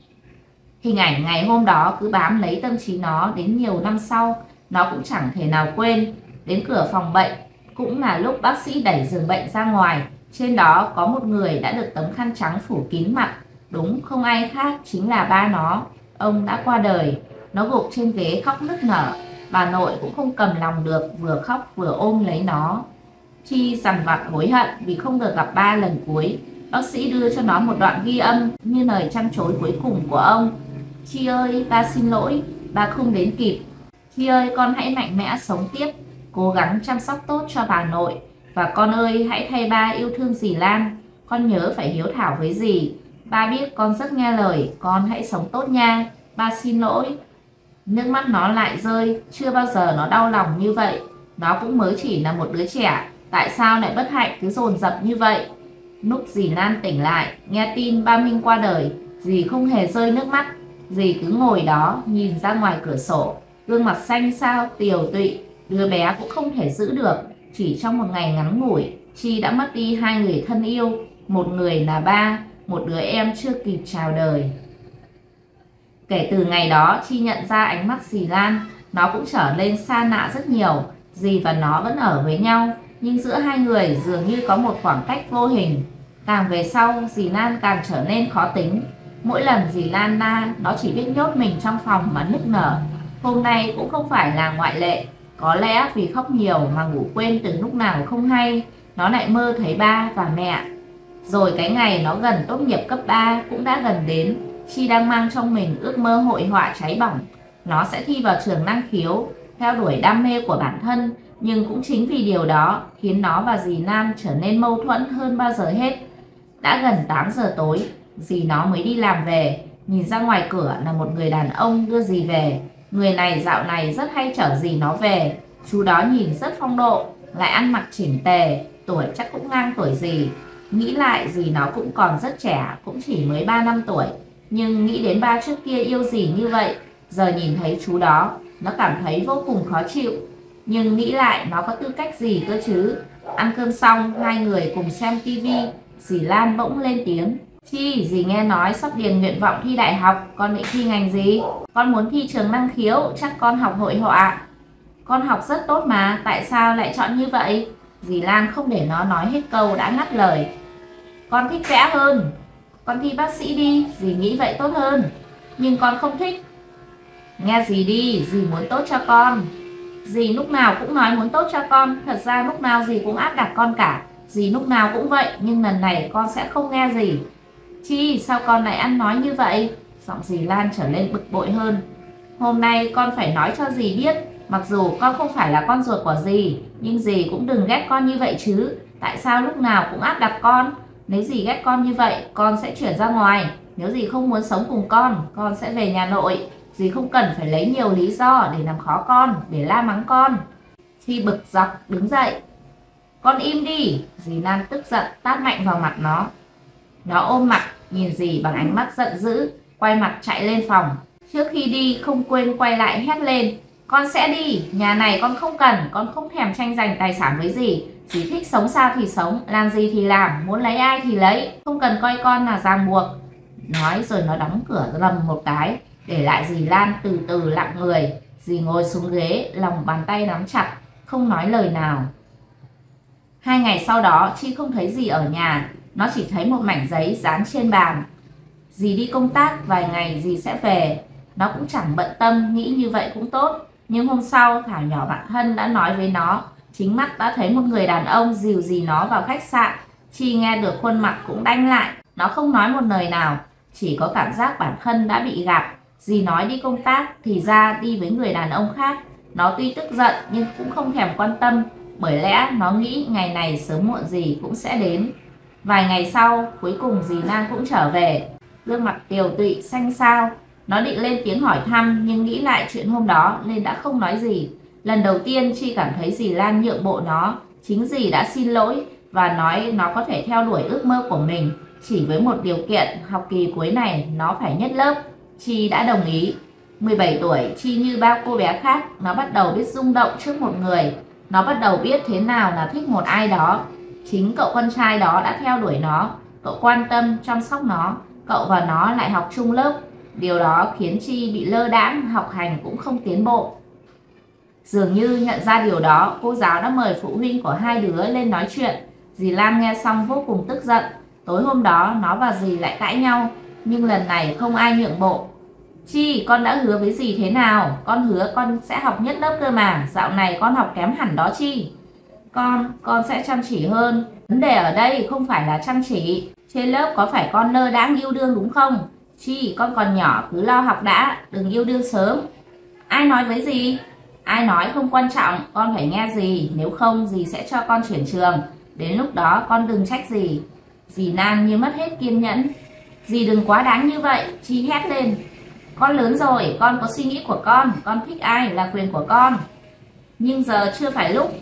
Hình ảnh ngày hôm đó cứ bám lấy tâm trí nó đến nhiều năm sau. Nó cũng chẳng thể nào quên. Đến cửa phòng bệnh cũng là lúc bác sĩ đẩy giường bệnh ra ngoài. Trên đó có một người đã được tấm khăn trắng phủ kín mặt. Đúng, không ai khác chính là ba nó. Ông đã qua đời. Nó gục trên ghế khóc nức nở. Bà nội cũng không cầm lòng được, vừa khóc vừa ôm lấy nó. Chi dằn vặt hối hận vì không được gặp ba lần cuối. Bác sĩ đưa cho nó một đoạn ghi âm như lời trăn trối cuối cùng của ông. Chi ơi, ba xin lỗi, ba không đến kịp. Chi ơi, con hãy mạnh mẽ sống tiếp, cố gắng chăm sóc tốt cho bà nội. Và con ơi, hãy thay ba yêu thương dì Lan. Con nhớ phải hiếu thảo với dì. Ba biết con rất nghe lời, con hãy sống tốt nha. Ba xin lỗi. Nước mắt nó lại rơi, chưa bao giờ nó đau lòng như vậy. Nó cũng mới chỉ là một đứa trẻ, tại sao lại bất hạnh cứ dồn dập như vậy? Lúc dì Lan tỉnh lại, nghe tin ba Minh qua đời, dì không hề rơi nước mắt. Dì cứ ngồi đó nhìn ra ngoài cửa sổ, gương mặt xanh xao tiều tụy. Đứa bé cũng không thể giữ được. Chỉ trong một ngày ngắn ngủi, Chi đã mất đi hai người thân yêu. Một người là ba, một đứa em chưa kịp chào đời. Kể từ ngày đó, Chi nhận ra ánh mắt dì Lan. Nó cũng trở nên xa lạ rất nhiều. Dì và nó vẫn ở với nhau, nhưng giữa hai người dường như có một khoảng cách vô hình. Càng về sau, dì Lan càng trở nên khó tính. Mỗi lần dì Lan la, nó chỉ biết nhốt mình trong phòng mà nức nở. Hôm nay cũng không phải là ngoại lệ. Có lẽ vì khóc nhiều mà ngủ quên từ lúc nào không hay, nó lại mơ thấy ba và mẹ. Rồi cái ngày nó gần tốt nghiệp cấp 3 cũng đã gần đến. Chi đang mang trong mình ước mơ hội họa cháy bỏng. Nó sẽ thi vào trường năng khiếu, theo đuổi đam mê của bản thân. Nhưng cũng chính vì điều đó khiến nó và dì Lan trở nên mâu thuẫn hơn bao giờ hết. Đã gần 8 giờ tối, dì nó mới đi làm về. Nhìn ra ngoài cửa là một người đàn ông đưa dì về. Người này dạo này rất hay chở dì nó về. Chú đó nhìn rất phong độ, lại ăn mặc chỉnh tề, tuổi chắc cũng ngang tuổi dì. Nghĩ lại dì nó cũng còn rất trẻ, cũng chỉ mới 3 năm tuổi. Nhưng nghĩ đến ba trước kia yêu dì như vậy, giờ nhìn thấy chú đó, nó cảm thấy vô cùng khó chịu. Nhưng nghĩ lại nó có tư cách gì cơ chứ. Ăn cơm xong, hai người cùng xem tivi. Dì Lan bỗng lên tiếng. Chi, dì nghe nói sắp điền nguyện vọng thi đại học, con định thi ngành gì? Con muốn thi trường năng khiếu, chắc con học hội họa. Con học rất tốt mà, tại sao lại chọn như vậy? Dì Lan không để nó nói hết câu đã ngắt lời. Con thích vẽ hơn. Con thi bác sĩ đi, dì nghĩ vậy tốt hơn. Nhưng con không thích. Nghe dì đi, dì muốn tốt cho con. Dì lúc nào cũng nói muốn tốt cho con. Thật ra lúc nào dì cũng áp đặt con cả. Dì lúc nào cũng vậy, nhưng lần này con sẽ không nghe dì. Chi, sao con lại ăn nói như vậy? Giọng dì Lan trở lên bực bội hơn. Hôm nay con phải nói cho dì biết, Mặc dù con không phải là con ruột của dì, nhưng dì cũng đừng ghét con như vậy chứ. Tại sao lúc nào cũng áp đặt con? Nếu dì ghét con như vậy, con sẽ chuyển ra ngoài. Nếu dì không muốn sống cùng con sẽ về nhà nội. Dì không cần phải lấy nhiều lý do để làm khó con, để la mắng con. Chi bực dọc đứng dậy. Con im đi. Dì Lan tức giận tát mạnh vào mặt nó. Nó ôm mặt nhìn dì bằng ánh mắt giận dữ, quay mặt chạy lên phòng. Trước khi đi không quên quay lại hét lên. Con sẽ đi, nhà này con không cần, con không thèm tranh giành tài sản với dì. Dì thích sống sao thì sống, làm gì thì làm, muốn lấy ai thì lấy, không cần coi con là ràng buộc. Nói rồi nó đóng cửa rầm một cái, để lại dì Lan từ từ lặng người. Dì ngồi xuống ghế, lòng bàn tay nắm chặt, không nói lời nào. 2 ngày sau đó, Chi không thấy dì ở nhà, nó chỉ thấy một mảnh giấy dán trên bàn. Dì đi công tác, vài ngày dì sẽ về. Nó cũng chẳng bận tâm, nghĩ như vậy cũng tốt. Nhưng hôm sau, Thảo nhỏ bạn thân đã nói với nó, chính mắt đã thấy một người đàn ông dìu dì nó vào khách sạn. Chi nghe được khuôn mặt cũng đanh lại. Nó không nói một lời nào, chỉ có cảm giác bản thân đã bị gạt. Dì nói đi công tác thì ra đi với người đàn ông khác. Nó tuy tức giận nhưng cũng không thèm quan tâm, bởi lẽ nó nghĩ ngày này sớm muộn gì cũng sẽ đến. Vài ngày sau, cuối cùng dì Lan cũng trở về, gương mặt tiều tụy xanh xao. Nó định lên tiếng hỏi thăm nhưng nghĩ lại chuyện hôm đó nên đã không nói gì. Lần đầu tiên Chi cảm thấy dì Lan nhượng bộ nó. Chính dì đã xin lỗi và nói nó có thể theo đuổi ước mơ của mình, chỉ với một điều kiện, học kỳ cuối này nó phải nhất lớp. Chi đã đồng ý. 17 tuổi, Chi như bao cô bé khác, nó bắt đầu biết rung động trước một người. Nó bắt đầu biết thế nào là thích một ai đó. Chính cậu con trai đó đã theo đuổi nó. Cậu quan tâm, chăm sóc nó. Cậu và nó lại học chung lớp. Điều đó khiến Chi bị lơ đãng, học hành cũng không tiến bộ. Dường như nhận ra điều đó, cô giáo đã mời phụ huynh của hai đứa lên nói chuyện. Dì Lan nghe xong vô cùng tức giận. Tối hôm đó nó và dì lại cãi nhau, nhưng lần này không ai nhượng bộ. Chi, con đã hứa với dì thế nào? Con hứa con sẽ học nhất lớp cơ mà. Dạo này con học kém hẳn đó Chi. Con sẽ chăm chỉ hơn. Vấn đề ở đây không phải là chăm chỉ. Trên lớp có phải con lơ đãng yêu đương đúng không? Chi, con còn nhỏ, cứ lo học đã, đừng yêu đương sớm. Ai nói với dì? Ai nói không quan trọng, con phải nghe dì. Nếu không dì sẽ cho con chuyển trường. Đến lúc đó con đừng trách dì. Dì Lan như mất hết kiên nhẫn. Dì đừng quá đáng như vậy. Chi hét lên. Con lớn rồi, con có suy nghĩ của con thích ai là quyền của con. Nhưng giờ chưa phải lúc.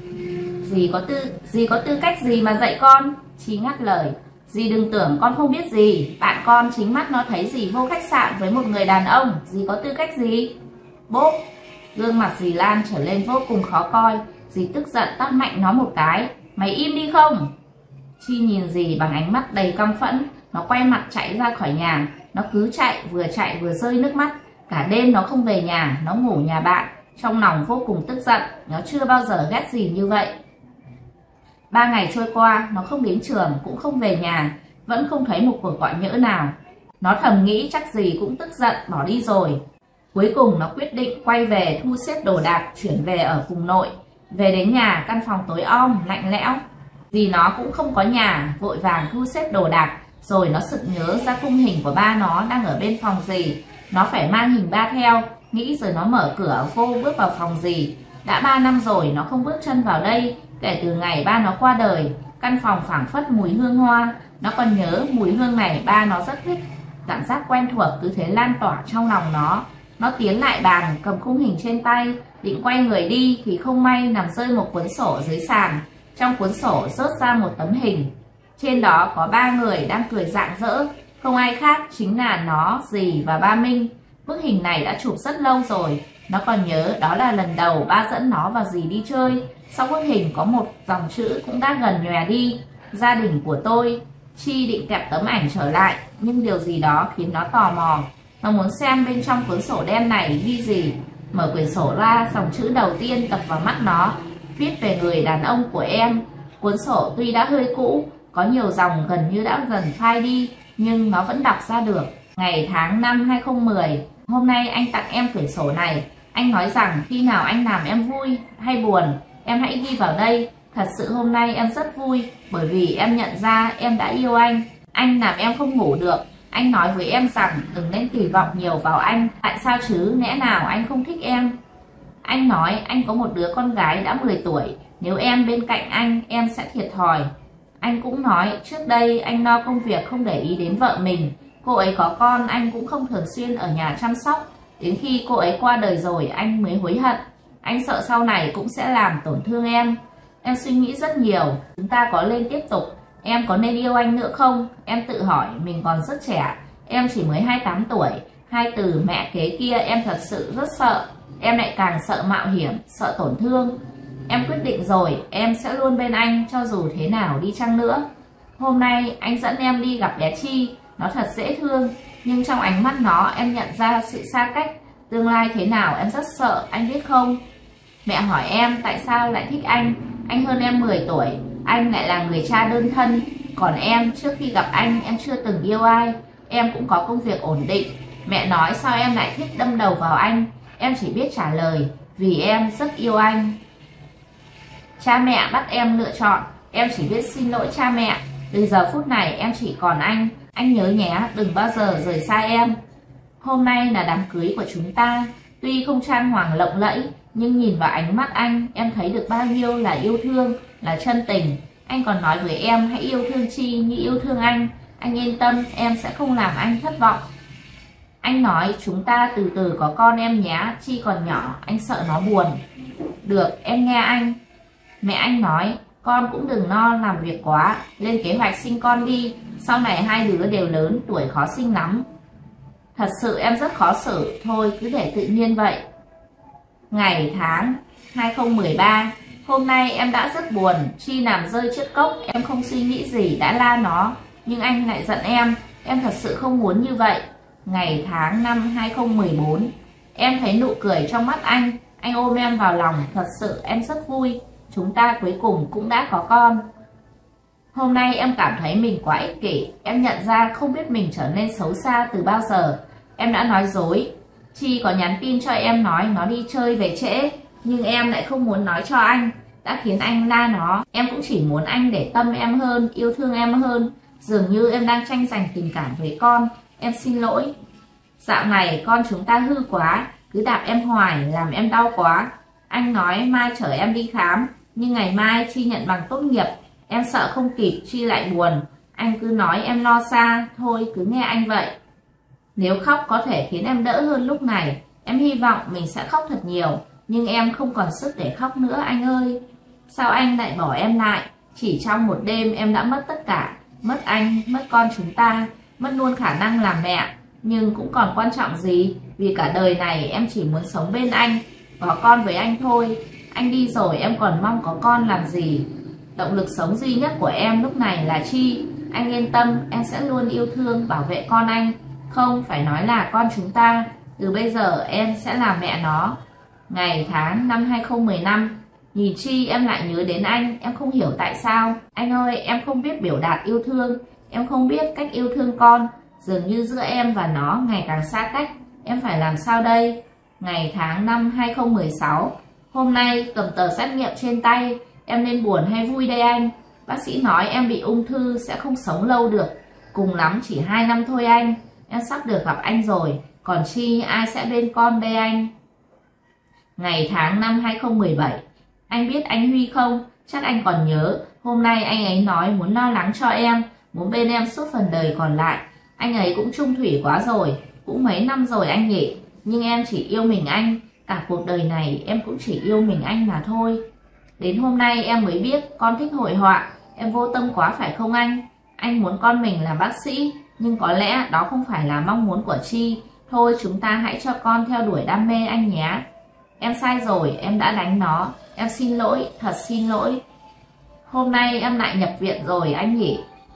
Dì có tư cách gì mà dạy con? Chi ngắt lời. Dì đừng tưởng con không biết gì. Bạn con chính mắt nó thấy dì vô khách sạn với một người đàn ông. Dì có tư cách gì? Bốp. Gương mặt dì Lan trở lên vô cùng khó coi. Dì tức giận tát mạnh nó một cái. Mày im đi không? Chi nhìn dì bằng ánh mắt đầy căm phẫn. Nó quay mặt chạy ra khỏi nhà. Nó cứ chạy vừa rơi nước mắt. Cả đêm nó không về nhà, nó ngủ nhà bạn. Trong lòng vô cùng tức giận. Nó chưa bao giờ ghét dì như vậy. 3 ngày trôi qua, nó không đến trường, cũng không về nhà. Vẫn không thấy một cuộc gọi nhỡ nào. Nó thầm nghĩ chắc dì cũng tức giận bỏ đi rồi. Cuối cùng nó quyết định quay về thu xếp đồ đạc, chuyển về ở cùng nội. Về đến nhà, căn phòng tối om, lạnh lẽo. Dì nó cũng không có nhà, vội vàng thu xếp đồ đạc. Rồi nó sực nhớ ra khung hình của ba nó đang ở bên phòng dì. Nó phải mang hình ba theo. Nghĩ rồi nó mở cửa vô bước vào phòng dì. Đã 3 năm rồi nó không bước chân vào đây. Kể từ ngày ba nó qua đời. Căn phòng phảng phất mùi hương hoa. Nó còn nhớ mùi hương này ba nó rất thích. Cảm giác quen thuộc cứ thế lan tỏa trong lòng nó. Nó tiến lại bàn, cầm khung hình trên tay, định quay người đi thì không may nằm rơi một cuốn sổ dưới sàn. Trong cuốn sổ rớt ra một tấm hình. Trên đó có 3 người đang cười rạng rỡ. Không ai khác chính là nó, dì và ba Minh. Bức hình này đã chụp rất lâu rồi. Nó còn nhớ đó là lần đầu ba dẫn nó và dì đi chơi. Sau bức hình có một dòng chữ cũng đã gần nhòe đi. Gia đình của tôi. Chi định kẹp tấm ảnh trở lại, nhưng điều gì đó khiến nó tò mò. Nó muốn xem bên trong cuốn sổ đen này ghi gì. Mở quyển sổ ra, dòng chữ đầu tiên tập vào mắt nó. Viết về người đàn ông của em. Cuốn sổ tuy đã hơi cũ, có nhiều dòng gần như đã dần phai đi, nhưng nó vẫn đọc ra được. Ngày tháng năm 2010. Hôm nay anh tặng em quyển sổ này. Anh nói rằng khi nào anh làm em vui hay buồn, em hãy ghi vào đây. Thật sự hôm nay em rất vui, bởi vì em nhận ra em đã yêu anh. Anh làm em không ngủ được. Anh nói với em rằng đừng nên kỳ vọng nhiều vào anh. Tại sao chứ, lẽ nào anh không thích em? Anh nói anh có một đứa con gái đã 10 tuổi, nếu em bên cạnh anh em sẽ thiệt thòi. Anh cũng nói trước đây anh lo công việc không để ý đến vợ mình, cô ấy có con anh cũng không thường xuyên ở nhà chăm sóc, đến khi cô ấy qua đời rồi anh mới hối hận. Anh sợ sau này cũng sẽ làm tổn thương em. Em suy nghĩ rất nhiều, chúng ta có nên tiếp tục, em có nên yêu anh nữa không? Em tự hỏi mình còn rất trẻ, em chỉ mới 28 tuổi, hai từ mẹ kế kia em thật sự rất sợ. Em lại càng sợ mạo hiểm, sợ tổn thương. Em quyết định rồi, em sẽ luôn bên anh cho dù thế nào đi chăng nữa. Hôm nay anh dẫn em đi gặp bé Chi, nó thật dễ thương, nhưng trong ánh mắt nó em nhận ra sự xa cách. Tương lai thế nào em rất sợ, anh biết không? Mẹ hỏi em tại sao lại thích anh hơn em 10 tuổi, anh lại là người cha đơn thân. Còn em, trước khi gặp anh em chưa từng yêu ai, em cũng có công việc ổn định. Mẹ nói sao em lại thích đâm đầu vào anh, em chỉ biết trả lời, vì em rất yêu anh. Cha mẹ bắt em lựa chọn, em chỉ biết xin lỗi cha mẹ. Từ giờ phút này em chỉ còn anh nhớ nhé, đừng bao giờ rời xa em. Hôm nay là đám cưới của chúng ta, tuy không trang hoàng lộng lẫy, nhưng nhìn vào ánh mắt anh, em thấy được bao nhiêu là yêu thương, là chân tình. Anh còn nói với em hãy yêu thương Chi như yêu thương anh yên tâm, em sẽ không làm anh thất vọng. Anh nói chúng ta từ từ có con em nhé, Chi còn nhỏ, anh sợ nó buồn. Được, em nghe anh. Mẹ anh nói, con cũng đừng lo làm việc quá, lên kế hoạch sinh con đi, sau này hai đứa đều lớn, tuổi khó sinh lắm. Thật sự em rất khó xử, thôi cứ để tự nhiên vậy. Ngày tháng 2013. Hôm nay em đã rất buồn, Chi nằm rơi trước cốc, em không suy nghĩ gì đã la nó, nhưng anh lại giận em thật sự không muốn như vậy. Ngày tháng năm 2014. Em thấy nụ cười trong mắt anh ôm em vào lòng, thật sự em rất vui, chúng ta cuối cùng cũng đã có con. Hôm nay em cảm thấy mình quá ích kỷ, em nhận ra không biết mình trở nên xấu xa từ bao giờ. Em đã nói dối. Chi có nhắn tin cho em nói nó đi chơi về trễ, nhưng em lại không muốn nói cho anh, đã khiến anh la nó. Em cũng chỉ muốn anh để tâm em hơn, yêu thương em hơn. Dường như em đang tranh giành tình cảm với con, em xin lỗi. Dạo này con chúng ta hư quá, cứ đạp em hoài làm em đau quá. Anh nói mai chở em đi khám, nhưng ngày mai Chi nhận bằng tốt nghiệp, em sợ không kịp Chi lại buồn. Anh cứ nói em lo xa, thôi cứ nghe anh vậy. Nếu khóc có thể khiến em đỡ hơn lúc này, em hy vọng mình sẽ khóc thật nhiều, nhưng em không còn sức để khóc nữa anh ơi. Sao anh lại bỏ em lại? Chỉ trong một đêm em đã mất tất cả, mất anh, mất con chúng ta, mất luôn khả năng làm mẹ. Nhưng cũng còn quan trọng gì, vì cả đời này em chỉ muốn sống bên anh, có con với anh thôi. Anh đi rồi em còn mong có con làm gì? Động lực sống duy nhất của em lúc này là Chi. Anh yên tâm, em sẽ luôn yêu thương, bảo vệ con anh. Không phải nói là con chúng ta, từ bây giờ em sẽ là mẹ nó. Ngày tháng năm 2015. Nhìn Chi em lại nhớ đến anh, em không hiểu tại sao. Anh ơi, em không biết biểu đạt yêu thương, em không biết cách yêu thương con. Dường như giữa em và nó ngày càng xa cách, em phải làm sao đây? Ngày tháng năm 2016. Hôm nay cầm tờ xét nghiệm trên tay, em nên buồn hay vui đây anh? Bác sĩ nói em bị ung thư sẽ không sống lâu được, cùng lắm chỉ 2 năm thôi anh. Em sắp được gặp anh rồi, còn Chi ai sẽ bên con đây anh? Ngày tháng năm 2017. Anh biết anh Huy không? Chắc anh còn nhớ, hôm nay anh ấy nói muốn lo lắng cho em, muốn bên em suốt phần đời còn lại. Anh ấy cũng chung thủy quá rồi, cũng mấy năm rồi anh nhỉ. Nhưng em chỉ yêu mình anh, cả cuộc đời này em cũng chỉ yêu mình anh mà thôi. Đến hôm nay em mới biết con thích hội họa, em vô tâm quá phải không anh? Anh muốn con mình làm bác sĩ, nhưng có lẽ đó không phải là mong muốn của Chi. Thôi chúng ta hãy cho con theo đuổi đam mê anh nhé. Em sai rồi, em đã đánh nó, em xin lỗi, thật xin lỗi. Hôm nay em lại nhập viện rồi anh nhỉ?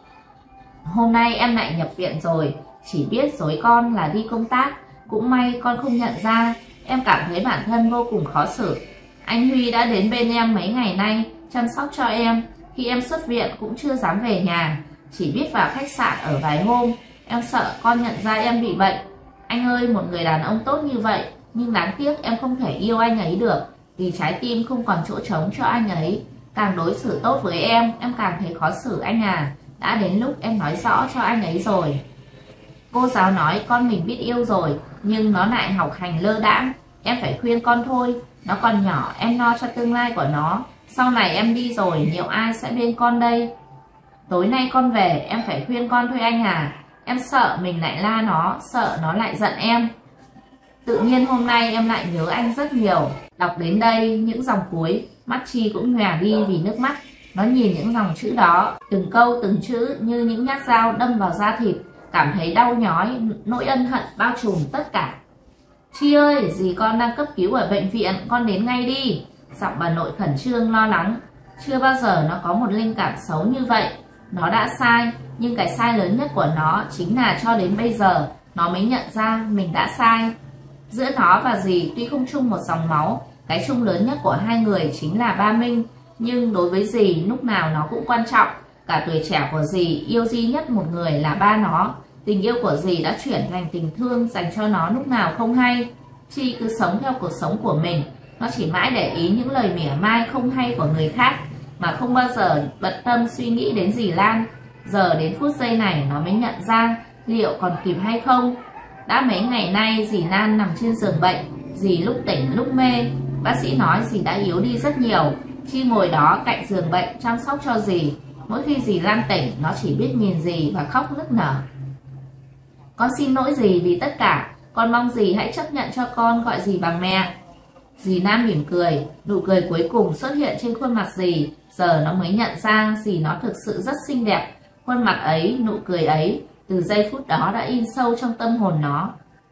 Hôm nay em lại nhập viện rồi, chỉ biết dối con là đi công tác. Cũng may con không nhận ra, em cảm thấy bản thân vô cùng khó xử. Anh Huy đã đến bên em mấy ngày nay, chăm sóc cho em. Khi em xuất viện cũng chưa dám về nhà, chỉ biết vào khách sạn ở vài hôm. Em sợ con nhận ra em bị bệnh. Anh ơi, một người đàn ông tốt như vậy, nhưng đáng tiếc em không thể yêu anh ấy được, vì trái tim không còn chỗ trống cho anh ấy. Càng đối xử tốt với em càng thấy khó xử anh à. Đã đến lúc em nói rõ cho anh ấy rồi. Cô giáo nói con mình biết yêu rồi, nhưng nó lại học hành lơ đãng. em phải khuyên con thôi, nó còn nhỏ, em lo cho tương lai của nó. Sau này em đi rồi, liệu ai sẽ bên con đây? Tối nay con về, em phải khuyên con thôi anh à. Em sợ mình lại la nó, sợ nó lại giận em. Tự nhiên hôm nay em lại nhớ anh rất nhiều. Đọc đến đây, những dòng cuối, mắt Chi cũng nhòe đi vì nước mắt. Nó nhìn những dòng chữ đó, từng câu từng chữ như những nhát dao đâm vào da thịt, cảm thấy đau nhói, nỗi ân hận bao trùm tất cả. Chi ơi, dì con đang cấp cứu ở bệnh viện, con đến ngay đi. Giọng bà nội khẩn trương lo lắng. Chưa bao giờ nó có một linh cảm xấu như vậy. Nó đã sai, nhưng cái sai lớn nhất của nó chính là cho đến bây giờ nó mới nhận ra mình đã sai. Giữa nó và dì tuy không chung một dòng máu, cái chung lớn nhất của hai người chính là ba Minh. Nhưng đối với dì lúc nào nó cũng quan trọng. Cả tuổi trẻ của dì yêu duy nhất một người là ba nó. Tình yêu của dì đã chuyển thành tình thương dành cho nó lúc nào không hay. Chi cứ sống theo cuộc sống của mình. Nó chỉ mãi để ý những lời mỉa mai không hay của người khác, mà không bao giờ bận tâm suy nghĩ đến dì Lan. Giờ đến phút giây này nó mới nhận ra liệu còn kịp hay không. Đã mấy ngày nay dì Lan nằm trên giường bệnh, dì lúc tỉnh lúc mê. Bác sĩ nói dì đã yếu đi rất nhiều. Chi ngồi đó cạnh giường bệnh chăm sóc cho dì. Mỗi khi dì Lan tỉnh, nó chỉ biết nhìn dì và khóc nức nở. Con xin lỗi dì vì tất cả. Con mong dì hãy chấp nhận cho con gọi dì bằng mẹ. Dì Lan mỉm cười, nụ cười cuối cùng xuất hiện trên khuôn mặt dì. Giờ nó mới nhận ra dì nó thực sự rất xinh đẹp. Khuôn mặt ấy, nụ cười ấy, từ giây phút đó đã in sâu trong tâm hồn nó.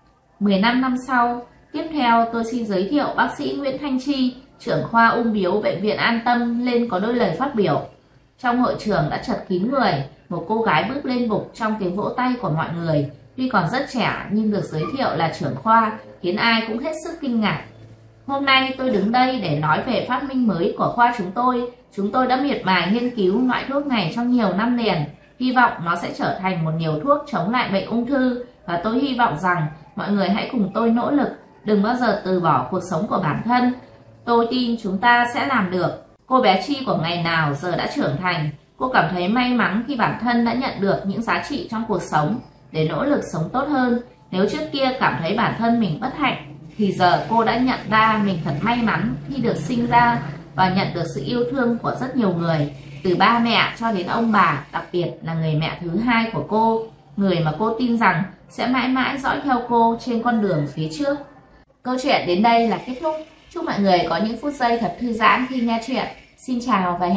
15 năm sau, tiếp theo tôi xin giới thiệu bác sĩ Nguyễn Thanh Chi, trưởng khoa ung bướu bệnh viện An Tâm lên có đôi lời phát biểu. Trong hội trường đã chật kín người, một cô gái bước lên bục trong tiếng vỗ tay của mọi người. Tuy còn rất trẻ nhưng được giới thiệu là trưởng khoa khiến ai cũng hết sức kinh ngạc. Hôm nay tôi đứng đây để nói về phát minh mới của khoa chúng tôi. Chúng tôi đã miệt mài nghiên cứu loại thuốc này trong nhiều năm liền. Hy vọng nó sẽ trở thành một liều thuốc chống lại bệnh ung thư. Và tôi hy vọng rằng mọi người hãy cùng tôi nỗ lực, đừng bao giờ từ bỏ cuộc sống của bản thân. Tôi tin chúng ta sẽ làm được. Cô bé Chi của ngày nào giờ đã trưởng thành. Cô cảm thấy may mắn khi bản thân đã nhận được những giá trị trong cuộc sống để nỗ lực sống tốt hơn. Nếu trước kia cảm thấy bản thân mình bất hạnh, thì giờ cô đã nhận ra mình thật may mắn khi được sinh ra và nhận được sự yêu thương của rất nhiều người, từ ba mẹ cho đến ông bà, đặc biệt là người mẹ thứ hai của cô, người mà cô tin rằng sẽ mãi mãi dõi theo cô trên con đường phía trước. Câu chuyện đến đây là kết thúc. Chúc mọi người có những phút giây thật thư giãn khi nghe chuyện. Xin chào và hẹn.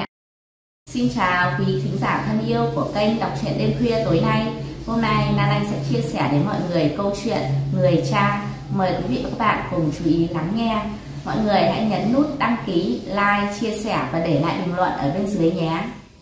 Xin chào quý thính giả thân yêu của kênh Đọc truyện đêm khuya tối nay. Hôm nay Lan Anh sẽ chia sẻ đến mọi người câu chuyện Người Cha. Mời quý vị và các bạn cùng chú ý lắng nghe. Mọi người hãy nhấn nút đăng ký, like, chia sẻ và để lại bình luận ở bên dưới nhé.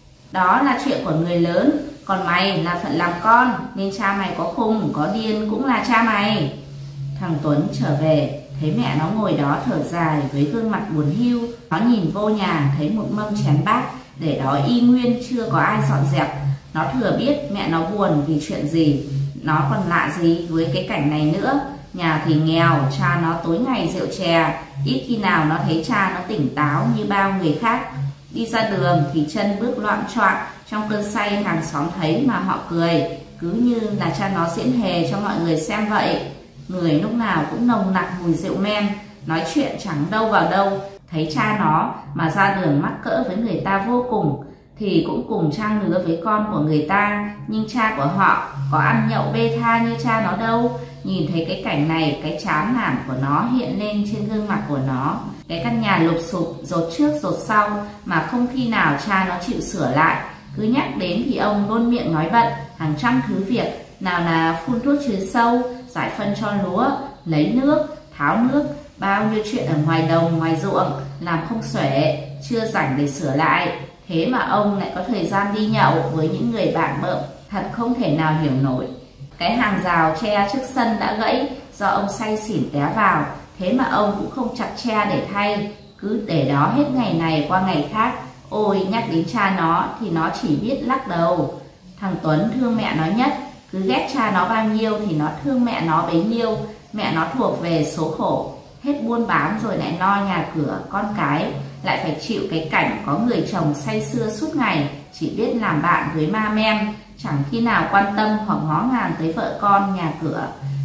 Đó là chuyện của người lớn, còn mày là phận làm con, nên cha mày có khùng, có điên cũng là cha mày. Thằng Tuấn trở về, thấy mẹ nó ngồi đó thở dài với gương mặt buồn hiu. Nó nhìn vô nhà thấy một mâm chén bát để đó y nguyên chưa có ai dọn dẹp. Nó thừa biết mẹ nó buồn vì chuyện gì. Nó còn lạ gì với cái cảnh này nữa. Nhà thì nghèo, cha nó tối ngày rượu chè, ít khi nào nó thấy cha nó tỉnh táo như bao người khác. Đi ra đường thì chân bước loạng choạng, trong cơn say hàng xóm thấy mà họ cười, cứ như là cha nó diễn hề cho mọi người xem vậy. Người lúc nào cũng nồng nặc mùi rượu men, nói chuyện chẳng đâu vào đâu. Thấy cha nó mà ra đường mắc cỡ với người ta vô cùng, thì cũng cùng trang lứa với con của người ta. Nhưng cha của họ có ăn nhậu bê tha như cha nó đâu. Nhìn thấy cái cảnh này, cái chán nản của nó hiện lên trên gương mặt của nó. Cái căn nhà lụp sụp, dột trước dột sau mà không khi nào cha nó chịu sửa lại. Cứ nhắc đến thì ông luôn miệng nói bận hàng trăm thứ việc. Nào là phun thuốc trừ sâu, giải phân cho lúa, lấy nước, tháo nước, bao nhiêu chuyện ở ngoài đồng, ngoài ruộng làm không xuể, chưa rảnh để sửa lại. Thế mà ông lại có thời gian đi nhậu với những người bạn bợm, thật không thể nào hiểu nổi. Cái hàng rào tre trước sân đã gãy do ông say xỉn té vào, thế mà ông cũng không chặt tre để thay, cứ để đó hết ngày này qua ngày khác. Ôi, nhắc đến cha nó thì nó chỉ biết lắc đầu. Thằng Tuấn thương mẹ nó nhất, cứ ghét cha nó bao nhiêu thì nó thương mẹ nó bấy nhiêu. Mẹ nó thuộc về số khổ, hết buôn bán rồi lại lo nhà cửa con cái, lại phải chịu cái cảnh có người chồng say sưa suốt ngày, chỉ biết làm bạn với ma men, chẳng khi nào quan tâm hoặc ngó ngàng tới vợ con nhà cửa.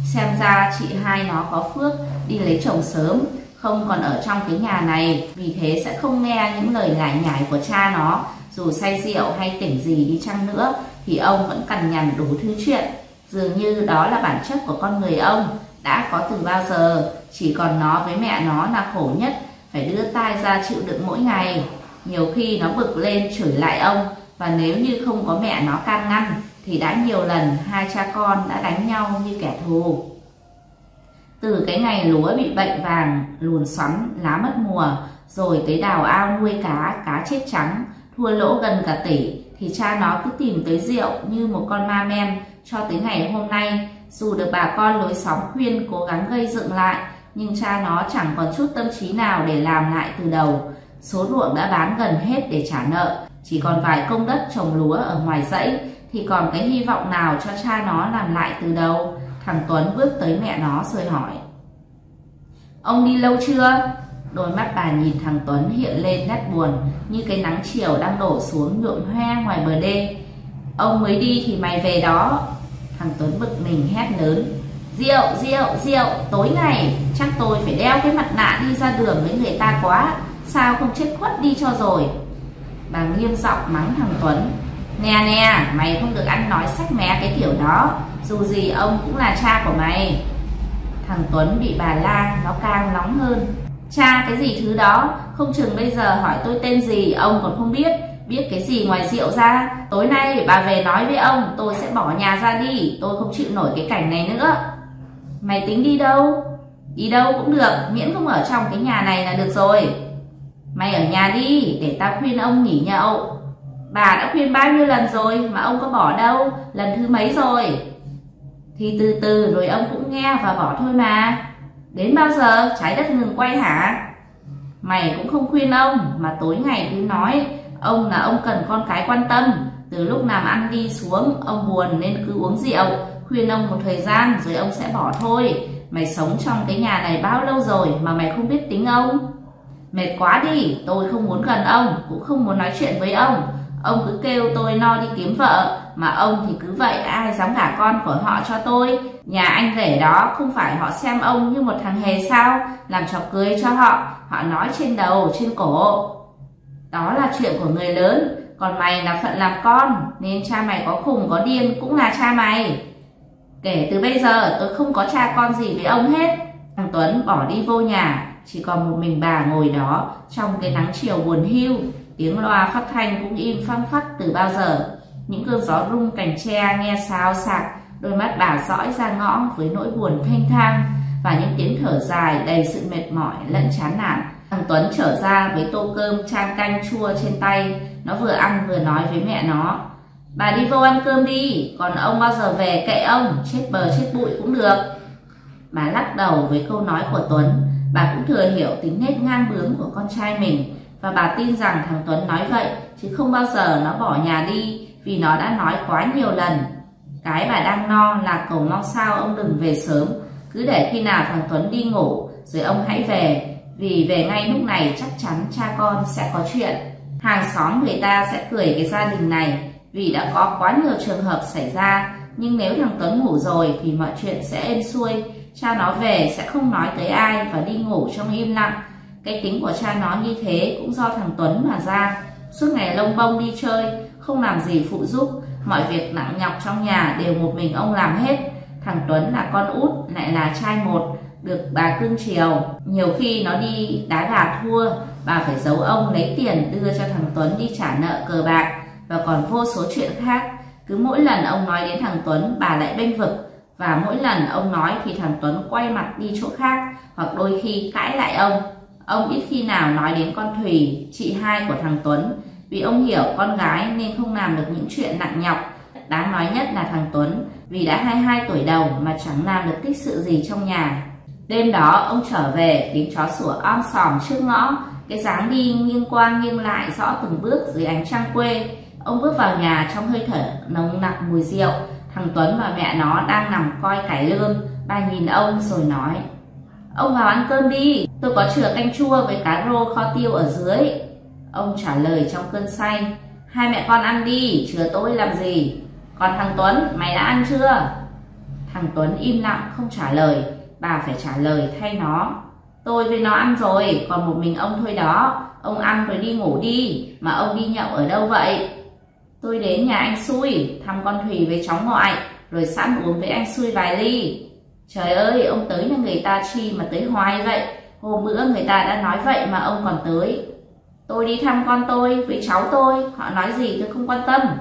xem ra chị hai nó có phước đi lấy chồng sớm, không còn ở trong cái nhà này, vì thế sẽ không nghe những lời lải nhải của cha nó. Dù say rượu hay tỉnh gì đi chăng nữa thì ông vẫn cằn nhằn đủ thứ chuyện. Dường như đó là bản chất của con người ông, đã có từ bao giờ, chỉ còn nó với mẹ nó là khổ nhất, phải đưa tai ra chịu đựng mỗi ngày. Nhiều khi nó bực lên chửi lại ông, và nếu như không có mẹ nó can ngăn thì đã nhiều lần hai cha con đã đánh nhau như kẻ thù. Từ cái ngày lúa bị bệnh vàng, lùn xoắn, lá mất mùa, rồi tới đào ao nuôi cá chết trắng, thua lỗ gần cả tỷ, thì cha nó cứ tìm tới rượu như một con ma men. Cho tới ngày hôm nay, dù được bà con lối xóm khuyên cố gắng gây dựng lại, nhưng cha nó chẳng còn chút tâm trí nào để làm lại từ đầu. Số ruộng đã bán gần hết để trả nợ, chỉ còn vài công đất trồng lúa ở ngoài dãy, thì còn cái hy vọng nào cho cha nó làm lại từ đầu? Thằng Tuấn bước tới mẹ nó rồi hỏi: "Ông đi lâu chưa?" Đôi mắt bà nhìn thằng Tuấn hiện lên nét buồn, như cái nắng chiều đang đổ xuống nhuộm hoe ngoài bờ đê. "Ông mới đi thì mày về đó." Thằng Tuấn bực mình hét lớn: "Rượu, rượu, rượu, tối ngày chắc tôi phải đeo cái mặt nạ đi ra đường với người ta quá, sao không chết khuất đi cho rồi." Bà nghiêm giọng mắng thằng Tuấn: Nè nè, mày không được ăn nói sách mé cái kiểu đó, dù gì ông cũng là cha của mày." Thằng Tuấn bị bà la, nó càng nóng hơn: "Cha cái gì thứ đó, không chừng bây giờ hỏi tôi tên gì ông còn không biết, biết cái gì ngoài rượu ra. Tối nay bà về nói với ông, tôi sẽ bỏ nhà ra đi, tôi không chịu nổi cái cảnh này nữa." "Mày tính đi đâu?" "Đi đâu cũng được, miễn không ở trong cái nhà này là được rồi." "Mày ở nhà đi, để tao khuyên ông nghỉ nhậu." "Bà đã khuyên bao nhiêu lần rồi mà ông có bỏ đâu, lần thứ mấy rồi." "Thì từ từ rồi ông cũng nghe và bỏ thôi mà. Đến bao giờ trái đất ngừng quay hả?" "Mày cũng không khuyên ông, mà tối ngày cứ nói ông là ông cần con cái quan tâm. Từ lúc làm ăn đi xuống, ông buồn nên cứ uống rượu. Khuyên ông một thời gian rồi ông sẽ bỏ thôi. Mày sống trong cái nhà này bao lâu rồi mà mày không biết tính ông?" "Mệt quá đi, tôi không muốn gần ông, cũng không muốn nói chuyện với ông. Ông cứ kêu tôi no đi kiếm vợ, mà ông thì cứ vậy ai dám gả con của họ cho tôi. Nhà anh rể đó không phải họ xem ông như một thằng hề sao, làm trò cười cho họ, họ nói trên đầu trên cổ. Đó là chuyện của người lớn, còn mày là phận làm con, nên cha mày có khùng có điên cũng là cha mày. Kể từ bây giờ tôi không có cha con gì với ông hết." Thằng Tuấn bỏ đi vô nhà, chỉ còn một mình bà ngồi đó trong cái nắng chiều buồn hiu. Tiếng loa phát thanh cũng im phăng phắc từ bao giờ. Những cơn gió rung cành tre nghe xao xạc, đôi mắt bà dõi ra ngõ với nỗi buồn phênh thang và những tiếng thở dài đầy sự mệt mỏi lẫn chán nản. Thằng Tuấn trở ra với tô cơm chan canh chua trên tay, nó vừa ăn vừa nói với mẹ nó: "Bà đi vô ăn cơm đi, còn ông bao giờ về kệ ông, chết bờ chết bụi cũng được." Bà lắc đầu với câu nói của Tuấn. Bà cũng thừa hiểu tính nết ngang bướng của con trai mình, và bà tin rằng thằng Tuấn nói vậy chứ không bao giờ nó bỏ nhà đi, vì nó đã nói quá nhiều lần. Cái bà đang no là cầu mong sao ông đừng về sớm, cứ để khi nào thằng Tuấn đi ngủ rồi ông hãy về, vì về ngay lúc này chắc chắn cha con sẽ có chuyện. Hàng xóm người ta sẽ cười cái gia đình này, vì đã có quá nhiều trường hợp xảy ra. Nhưng nếu thằng Tuấn ngủ rồi thì mọi chuyện sẽ êm xuôi, cha nó về sẽ không nói tới ai và đi ngủ trong im lặng. Cái tính của cha nó như thế cũng do thằng Tuấn mà ra. Suốt ngày lông bông đi chơi, không làm gì phụ giúp, mọi việc nặng nhọc trong nhà đều một mình ông làm hết. Thằng Tuấn là con út, lại là trai một, được bà cưng chiều. Nhiều khi nó đi đá gà thua, bà phải giấu ông lấy tiền đưa cho thằng Tuấn đi trả nợ cờ bạc, và còn vô số chuyện khác. Cứ mỗi lần ông nói đến thằng Tuấn, bà lại bênh vực, và mỗi lần ông nói thì thằng Tuấn quay mặt đi chỗ khác, hoặc đôi khi cãi lại ông. Ông ít khi nào nói đến con Thùy, chị hai của thằng Tuấn, vì ông hiểu con gái nên không làm được những chuyện nặng nhọc. Đáng nói nhất là thằng Tuấn, vì đã 22 tuổi đầu mà chẳng làm được tích sự gì trong nhà. Đêm đó ông trở về, tiếng chó sủa om sòm trước ngõ, cái dáng đi nghiêng qua nghiêng lại rõ từng bước dưới ánh trăng quê. Ông bước vào nhà trong hơi thở nồng nặc mùi rượu. Thằng Tuấn và mẹ nó đang nằm coi cải lương. Bà nhìn ông rồi nói: "Ông vào ăn cơm đi, tôi có chừa canh chua với cá rô kho tiêu ở dưới." Ông trả lời trong cơn say: "Hai mẹ con ăn đi, chừa tôi làm gì? Còn thằng Tuấn, mày đã ăn chưa?" Thằng Tuấn im lặng không trả lời. Bà phải trả lời thay nó. Tôi với nó ăn rồi, còn một mình ông thôi đó. Ông ăn rồi đi ngủ đi, mà ông đi nhậu ở đâu vậy? Tôi đến nhà anh Xui, thăm con Thùy với cháu ngoại, rồi sẵn uống với anh Xui vài ly. Trời ơi, ông tới nhà người ta chi mà tới hoài vậy? Hôm bữa người ta đã nói vậy mà ông còn tới. Tôi đi thăm con tôi với cháu tôi, họ nói gì tôi không quan tâm.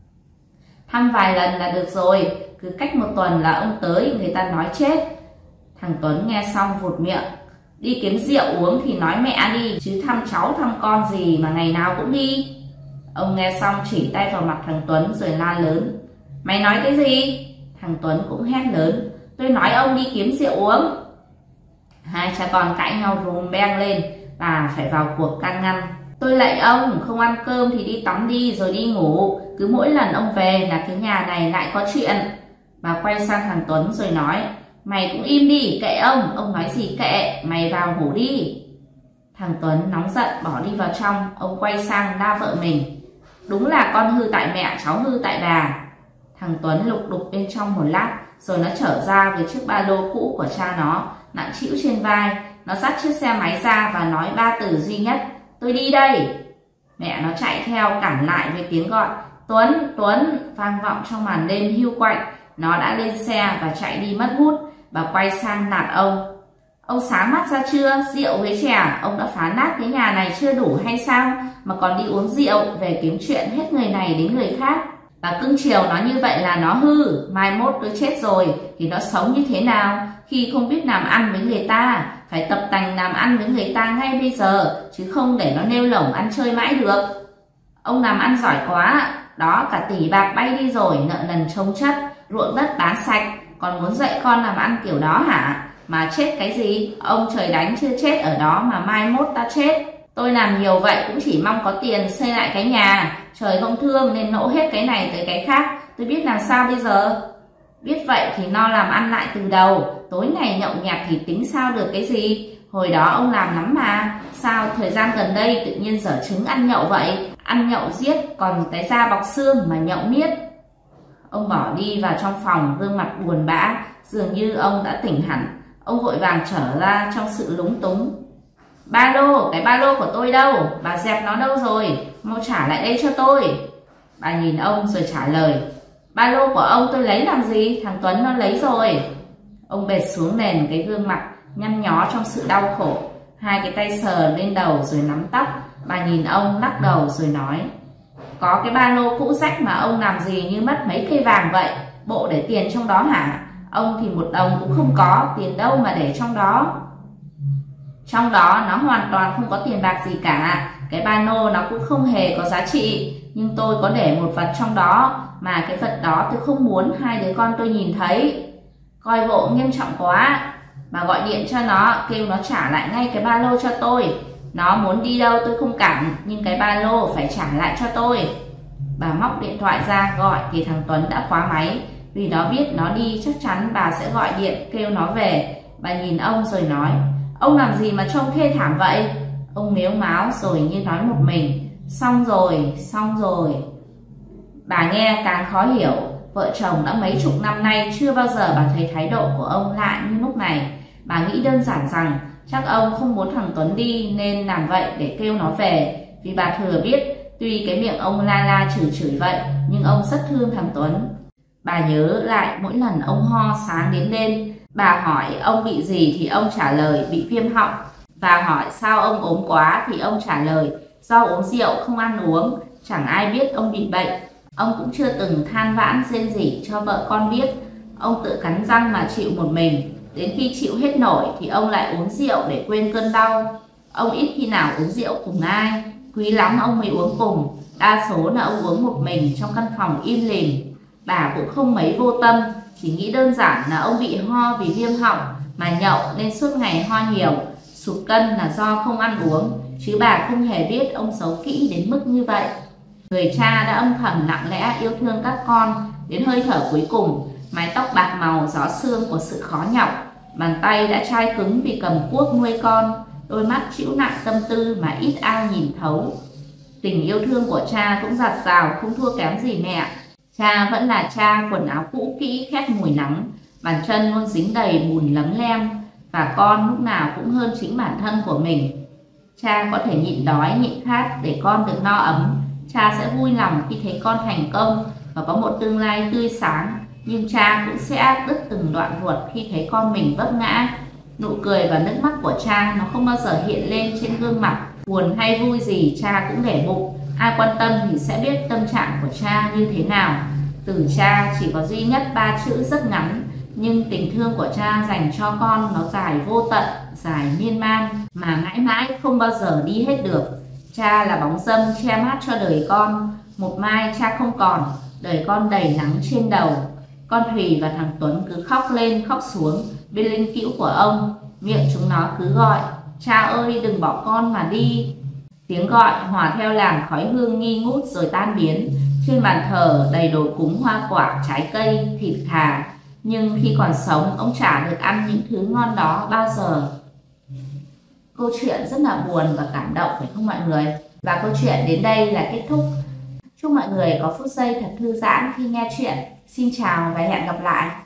Thăm vài lần là được rồi, cứ cách một tuần là ông tới, người ta nói chết. Thằng Tuấn nghe xong vụt miệng. Đi kiếm rượu uống thì nói mẹ đi, chứ thăm cháu thăm con gì mà ngày nào cũng đi. Ông nghe xong chỉ tay vào mặt thằng Tuấn rồi la lớn. Mày nói cái gì? Thằng Tuấn cũng hét lớn. Tôi nói ông đi kiếm rượu uống. Hai cha con cãi nhau rùm beng lên. Bà phải vào cuộc can ngăn. Tôi lạy ông, không ăn cơm thì đi tắm đi rồi đi ngủ. Cứ mỗi lần ông về là cái nhà này lại có chuyện. Bà quay sang thằng Tuấn rồi nói. Mày cũng im đi, kệ ông nói gì kệ, mày vào ngủ đi. Thằng Tuấn nóng giận bỏ đi vào trong. Ông quay sang la vợ mình. Đúng là con hư tại mẹ, cháu hư tại bà. Thằng Tuấn lục đục bên trong một lát, rồi nó trở ra với chiếc ba lô cũ của cha nó, nặng trĩu trên vai. Nó dắt chiếc xe máy ra và nói ba từ duy nhất. Tôi đi đây. Mẹ nó chạy theo cản lại với tiếng gọi. Tuấn, Tuấn, vang vọng trong màn đêm hiu quạnh. Nó đã lên xe và chạy đi mất hút. Bà quay sang nạt ông. Ông sáng mắt ra chưa? Rượu với chè, ông đã phá nát cái nhà này chưa đủ hay sao? Mà còn đi uống rượu, về kiếm chuyện hết người này đến người khác. Bà cưng chiều nó như vậy là nó hư. Mai mốt tôi chết rồi thì nó sống như thế nào? Khi không biết làm ăn với người ta, phải tập tành làm ăn với người ta ngay bây giờ, chứ không để nó nêu lổng ăn chơi mãi được. Ông làm ăn giỏi quá. Đó, cả tỷ bạc bay đi rồi, nợ nần chồng chất, ruộng đất bán sạch. Còn muốn dạy con làm ăn kiểu đó hả? Mà chết cái gì? Ông trời đánh chưa chết ở đó mà mai mốt ta chết. Tôi làm nhiều vậy cũng chỉ mong có tiền xây lại cái nhà. Trời không thương nên nỗ hết cái này tới cái khác. Tôi biết làm sao bây giờ? Biết vậy thì no làm ăn lại từ đầu. Tối ngày nhậu nhạt thì tính sao được cái gì? Hồi đó ông làm lắm mà. Sao thời gian gần đây tự nhiên dở trứng ăn nhậu vậy? Ăn nhậu giết còn cái da bọc xương mà nhậu miết. Ông bỏ đi vào trong phòng, gương mặt buồn bã, dường như ông đã tỉnh hẳn. Ông vội vàng trở ra trong sự lúng túng. Ba lô, cái ba lô của tôi đâu? Bà dẹp nó đâu rồi? Mau trả lại đây cho tôi. Bà nhìn ông rồi trả lời. Ba lô của ông tôi lấy làm gì? Thằng Tuấn nó lấy rồi. Ông bệt xuống nền, cái gương mặt nhăn nhó trong sự đau khổ. Hai cái tay sờ lên đầu rồi nắm tóc. Bà nhìn ông lắc đầu rồi nói. Có cái ba lô cũ rách mà ông làm gì như mất mấy cây vàng vậy? Bộ để tiền trong đó hả? Ông thì một đồng cũng không có, tiền đâu mà để trong đó. Trong đó nó hoàn toàn không có tiền bạc gì cả. Cái ba lô nó cũng không hề có giá trị. Nhưng tôi có để một vật trong đó, mà cái vật đó tôi không muốn hai đứa con tôi nhìn thấy. Coi bộ nghiêm trọng quá. Bà gọi điện cho nó, kêu nó trả lại ngay cái ba lô cho tôi. Nó muốn đi đâu tôi không cản, nhưng cái ba lô phải trả lại cho tôi. Bà móc điện thoại ra gọi thì thằng Tuấn đã khóa máy. Vì nó biết nó đi chắc chắn bà sẽ gọi điện kêu nó về. Bà nhìn ông rồi nói. Ông làm gì mà trông thê thảm vậy? Ông mếu máo rồi như nói một mình. Xong rồi, xong rồi. Bà nghe càng khó hiểu. Vợ chồng đã mấy chục năm nay chưa bao giờ bà thấy thái độ của ông lạ như lúc này. Bà nghĩ đơn giản rằng chắc ông không muốn thằng Tuấn đi nên làm vậy để kêu nó về. Vì bà thừa biết tuy cái miệng ông la la chửi chửi vậy nhưng ông rất thương thằng Tuấn. Bà nhớ lại mỗi lần ông ho sáng đến đêm. Bà hỏi ông bị gì thì ông trả lời bị viêm họng. Bà hỏi sao ông ốm quá thì ông trả lời do uống rượu không ăn uống. Chẳng ai biết ông bị bệnh. Ông cũng chưa từng than vãn rên rỉ cho vợ con biết. Ông tự cắn răng mà chịu một mình. Đến khi chịu hết nổi thì ông lại uống rượu để quên cơn đau. Ông ít khi nào uống rượu cùng ai. Quý lắm ông mới uống cùng. Đa số là ông uống một mình trong căn phòng im lìm. Bà cũng không mấy vô tâm, chỉ nghĩ đơn giản là ông bị ho vì viêm họng mà nhậu nên suốt ngày ho nhiều, sụt cân là do không ăn uống, chứ bà không hề biết ông xấu kỹ đến mức như vậy. Người cha đã âm thầm lặng lẽ yêu thương các con đến hơi thở cuối cùng. Mái tóc bạc màu gió sương của sự khó nhọc, bàn tay đã chai cứng vì cầm cuốc nuôi con, đôi mắt trĩu nặng tâm tư mà ít ai nhìn thấu. Tình yêu thương của cha cũng dạt dào không thua kém gì mẹ. Cha vẫn là cha, quần áo cũ kỹ khét mùi nắng, bàn chân luôn dính đầy bùn lấm lem và con lúc nào cũng hơn chính bản thân của mình. Cha có thể nhịn đói nhịn khát để con được no ấm. Cha sẽ vui lòng khi thấy con thành công và có một tương lai tươi sáng, nhưng cha cũng sẽ đứt từng đoạn ruột khi thấy con mình vấp ngã. Nụ cười và nước mắt của cha nó không bao giờ hiện lên trên gương mặt. Buồn hay vui gì cha cũng để bụng. Ai quan tâm thì sẽ biết tâm trạng của cha như thế nào. Từ cha chỉ có duy nhất 3 chữ rất ngắn, nhưng tình thương của cha dành cho con nó dài vô tận, dài miên man mà mãi mãi không bao giờ đi hết được. Cha là bóng râm che mát cho đời con. Một mai cha không còn, đời con đầy nắng trên đầu. Con Thùy và thằng Tuấn cứ khóc lên khóc xuống bên linh cữu của ông. Miệng chúng nó cứ gọi: cha ơi đừng bỏ con mà đi. Tiếng gọi hòa theo làn khói hương nghi ngút rồi tan biến. Trên bàn thờ đầy đồ cúng hoa quả, trái cây, thịt thà. Nhưng khi còn sống ông chả được ăn những thứ ngon đó bao giờ. Câu chuyện rất là buồn và cảm động phải không mọi người? Và câu chuyện đến đây là kết thúc. Chúc mọi người có phút giây thật thư giãn khi nghe chuyện. Xin chào và hẹn gặp lại.